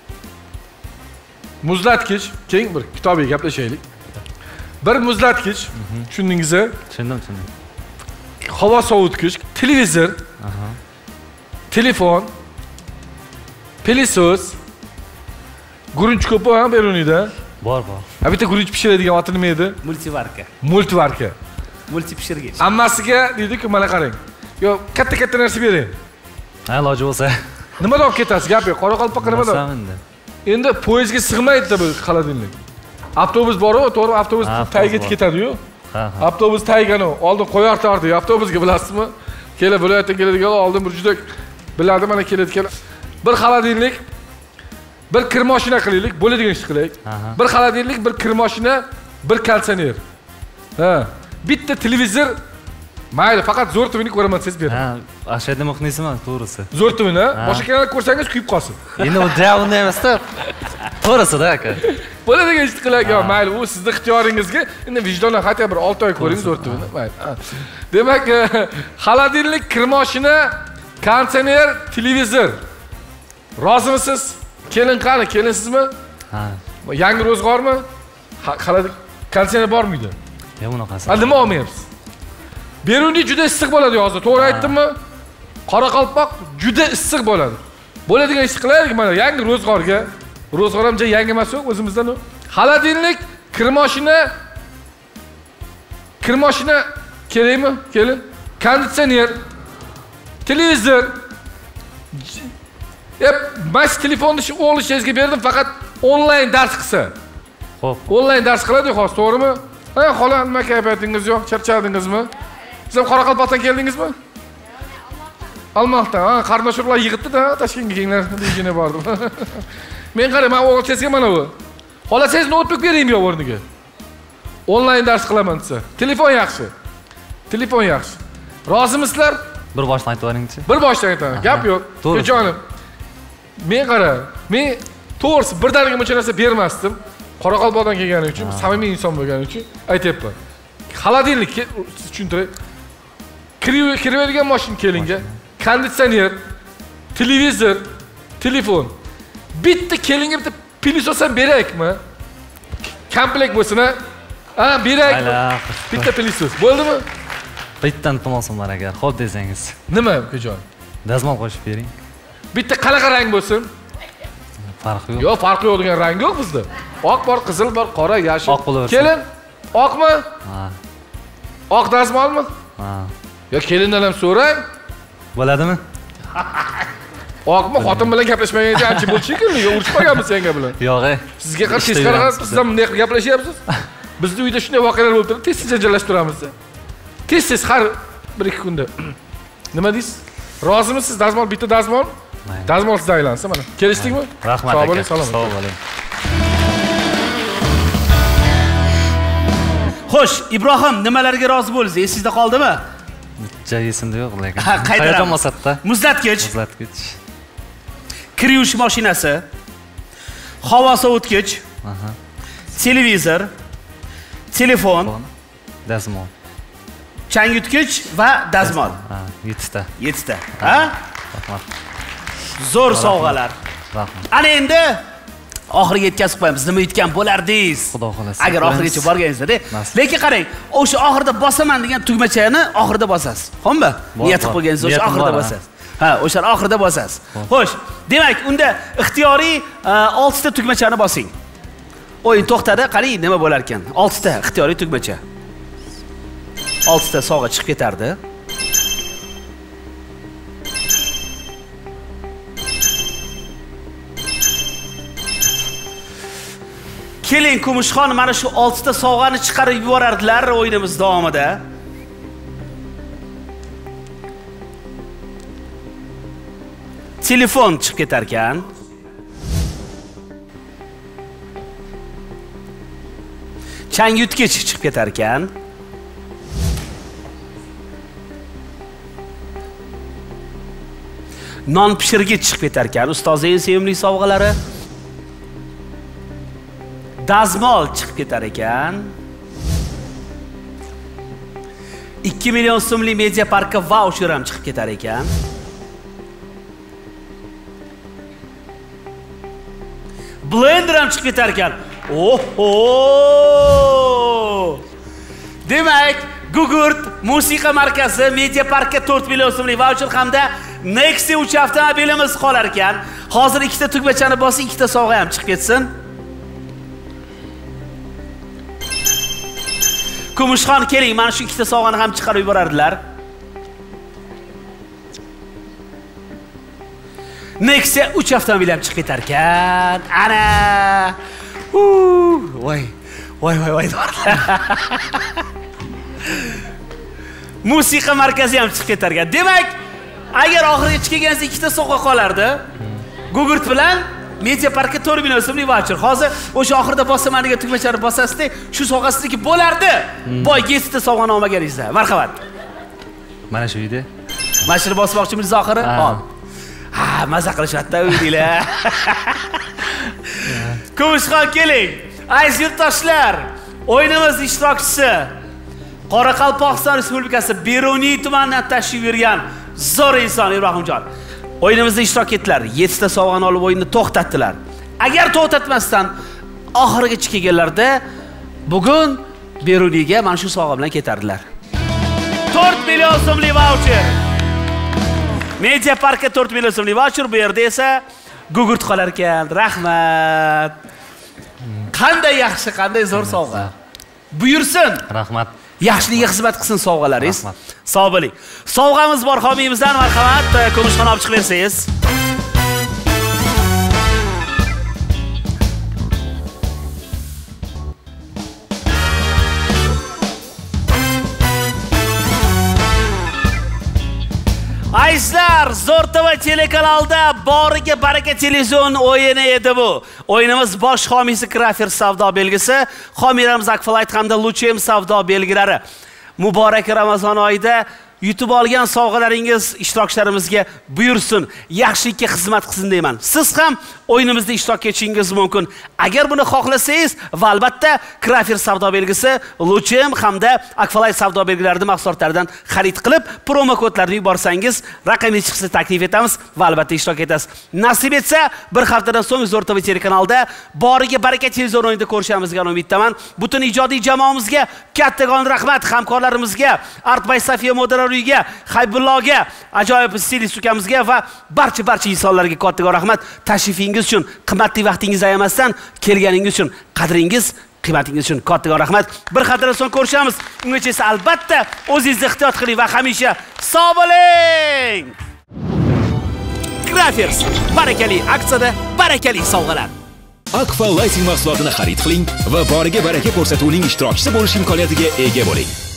muzlatgich, keng bir kitobiy gaplashaylik. Bir muzlatgich, tushundingizmi? Tushundim. Havo sovutgich, televizor, telefon, pelisos, gurunch ko'pi ham Beruniyda. Bor. Ha, bitta gurunch pishiradigan oti nima edi? Multivarka. Multi pishirgich. Ammasiga dedi-ku, mana qarang. Yo, katta narsa bering. Ha, iloji bo'lsa. Nimadan olib ketasiz? Gap yo'q. Qoraqalpoqqa nimadan? Endi poyezdga sig'maydi bu xolodilnik. Avtobus bor-ku, to'g'ri, avtobus tagiga ketadi-yu. Avtobus tagini oldin qo'yardi, avtobusga bilasizmi? Kelib viloyatdan keladigan oldin bir juda biladi, mana keladigan. Bir xolodilnik, bir kir mashina qilaylik, bo'ladigan ish qilaylik. Bir xolodilnik, bir kir mashina, bir konditsioner. Ha, bitta televizor. Mayli, faqat zo'r tuvini ko'raman siz bering. Ha, ashadda muxlisman, to'g'risi. Zo'r tuvini, boshqa kanalda ko'rsangiz kuyib qolsin. Endi u davni emas-da. To'g'risi-da aka. Bo'ladigan ish qilaylik, mayli, u sizning ixtiyoringizga. Endi vijdonan hatto bir 6 oy ko'ring zo'r tuvini. Mayli. Demak, xolodilnik, kir mashina, konditsioner, televizor. Rozimisiz? Kelin qani, kelinsizmi? Ha. Yangi ro'zg'ormi? Konditsioner bormi uyda? Yo'q, unaqasi. Nima olmayapsiz? Beruniy juda issiq bo'ladi hozir, to'g'ri aytdimmi? Qoraqalpoq juda issiq bo'ladi. Bo'ladigan ish qilaylik mana yangi ro'zg'orga. Ro'zg'or ham yangi emas yo'q o'zimizdan u. Xolodilnik, kir mashina kerakmi? Kelin. Konditsioner, televizor. Mas telefonni shu o'g'lingizga berdim, faqat onlayn dars qilsa. Xo'p. Onlayn dars qiladi hozir, to'g'rimi? Ha, xola, nima kayfiyatingiz yo'q? Charchadingizmi? Siz ham Qoraqalpoqdan keldingizmi? Almoqdan. Ha, qarindoshlar yig'ibdi-da, Toshkentga kelinglar degani bordim. Men qarang, men o'g'ilchasiga mana bu. Xolasangiz notebook beraymi yo'q o'rniga? Onlayn dars qilaman desa. Telefon yaxshi. Rozimisizlar? Bir boshdan aytib yuboringchi. Bir boshdan aytaman. Gap yo'q. Jonim. Men qara, men to'g'risi birdaniga buncha narsa bermasdim. Qoraqalpoqdan kelganim uchun, samimiy inson bo'lganim uchun aytayapman. Xolodilnik siz tushuntiray. Kiravergan mashina kelinga, konditsioner, televizor, telefon. Bitta kelinga bitta pilisos ham beraylikmi? Komplekt bo'lsin-a? Ha, beraylikmi? Bitta pilisos. Bo'ldimi? Bittadan iltimosim bor agar, xo'p desangiz. Nima, ukajon? Dazmol qo'shib bering. Bitta qanaqa rang bo'lsin? Farqi yo'q. Yo'q, farqi yo'q degan rang yo'q bizda. Oq bor, qizil bor, qora, yashil. Oq bo'laversin. Kelin, oqmi? Ha. Oq dazmolmi? Ha. Yo, kelindan ham so'rang. Bo'ladimi? Oqmi, xotin bilan gaplashmaganiga ancha bo'ldi shekilli. Yo, urishmaganmiz senga bilan. Yo'q, Sizga qarshi teskari siz ham bunday gaplashyapsiz. Bizning uyda shunday voqealar bo'lib turadi, tez-tez janjallashib turamiz. Tez-tez har 1-2 kunda. Nima deysiz? Rozimisiz? Dazmol bitta dazmol? Dazmol sizdan aylansa mana. Kelishdikmi? Rahmat aka. Sog' bo'ling. Xo'sh, Ibrohim, nimalarga rozi bo'ldingiz? Esingizda qoldimi? Joy esimda yo'q, lekin. Qayerdan maqsadda? Muzlatgich. Muzlatgich. Kir yuvish mashinasi. Havo sovutgich. Televizor. Telefon. Dazmol. Changyutgich va dazmol. Ha, 7 ta. 7 ta. Ha? Rahmat. Zo'r sovg'alar. Rahmat. Ana endi oxiriga yetkazib qo'yamiz. Nima yutgan bo'lardingiz? Xudo xolasa. Agar oxirigacha borganingizda, lekin qarang, o'sha oxirida bosaman degan tugmachani oxirida bosasiz. Xo'pmi? Niyat qilib qo'yganingiz o'sha oxirida bosasiz. Ha, o'shani oxirida bosasiz. Xo'sh, demak, unda ixtiyoriy 6 ta tugmachani bosing. O'yin to'xtadi, qarang nima bo'lar ekan. 6 ta ixtiyoriy tugmacha. 6 ta sovg'a chiqib ketardi. Keling, Kumushxon mana shu 6 ta sovg'ani chiqarib yuborardilar o'yinimiz davomida. Telefon chiqib ketar ekan. Changyutgich chiqib ketar ekan. Non pishirgich chiqib ketar ekan. Ustozning sevimli sovg'alari. Dazmol chiqib ketar ekan. 2 million so'mlik Media Parkka voucher ham chiqib ketar ekan. Blender ham chiqib ketar ekan. Oho! Demak, Gugurt musiqa markazi Media Parkka 4 million so'mlik voucher hamda Nexia 3 avtomobilimiz qolar ekan. Hozir 2 ta tugmachani bosing, 2 ta sovg'a ham chiqib ketsin. Kumushxon keling, mana shu 2 ta sovg'ani ham chiqarib yuborardilar. Nexia 3 avtomobil ham chiqib ketar ekan. Ana! Voy. Musiqa markazi ham chiqib ketar ekan. Demak, agar oxiriga chiqganingizda 2 ta sovg'a qolardi. Gugurt bilan Media Parkka 4 million so'mlik voucher. Hozir o'sha oxirida bosaman degan tugmachani bosasizda, shu sovg'asiniki bo'lardi. Boy 7 ta sovg'ani olmaganingizda. Marhamat. Mana shu uyda. Mana shuni bosmoqchimiz oxiri. Hop. Ha, maza qilishyapti uydilar. Kumushxon keling. Aziz yurtdoshlar, o'yinimiz ishtirokchisi Qoraqalpog'iston Respublikasi Beruniy tumanidan tashrif buyurgan zo'r inson Ibrohimjon. O'yinimizda ishtirok etdilar. 7 ta sovg'ani olib o'yinni to'xtatdilar. Agar to'xtatmasdan oxirigacha kelganlarda bugun Beruniyga mana shu sovg'a bilan ketardilar. 4 million so'mlik voucher. Media Parkka 4 million so'mlik voucher, bu yerda esa Gugurt qolar ekan. Rahmat. Qanday yaxshi, qanday zo'r sovg'a. Buyursin. Rahmat. Yaxshiligiga xizmat qilsin sovg'alaringiz. Sog' bo'ling. Sovg'amiz bor, homiyimizdan marhamat, Kumushxon olib chiqib bersangiz. Azizlar, Zo'r TV telekanalida boriga baraka televizion o'yini edi bu. O'yinimiz bosh homiysi Krafer savdo belgisi, homiylarimiz Akflight hamda Luchem savdo belgilari. Muborak Ramazon oyida yutib olgan sovg'alaringiz ishtirokchilarimizga buyursin, yaxshilikka xizmat qilsin deyman. Siz ham o'yinimizda ishtirok etishingiz mumkin. Agar buni xohlasangiz va albatta Krafir savdo belgisi, Luchem hamda Aqualight savdo belgilarining mahsulotlaridan xarid qilib, promo kodlarni yuborsangiz, raqamli chiqishni taklif etamiz va albatta ishtirok etasiz. Nasib etsa, bir haftadan so'ng Zo'r TV telekanalida boriga baraka televizor o'yinida ko'rishamizga umiddaman. Butun ijodiy jamoamizga kattakon rahmat, hamkorlarimizga, Artbay Safiya Modara uyiga, Haybulloga, ajoyib stilist ukamizga va barcha insonlarga kattakon rahmat. Tashrifingiz uchun, qimmatli vaqtingizni ayamasdan kelganingiz uchun, qadringiz, qiymatingiz uchun kattakon rahmat. Bir haftadan so'ng ko'rishamiz. Ungacha esa albatta o'zingizni ehtiyot qiling va hamisha sog' bo'ling. Krafir barakali aksiyada barakali sovg'alar. Aqualight mahsulotini xarid qiling va boriga baraka ko'rsatuvining ishtirokchisi bo'lish imkoniyatiga ega bo'ling.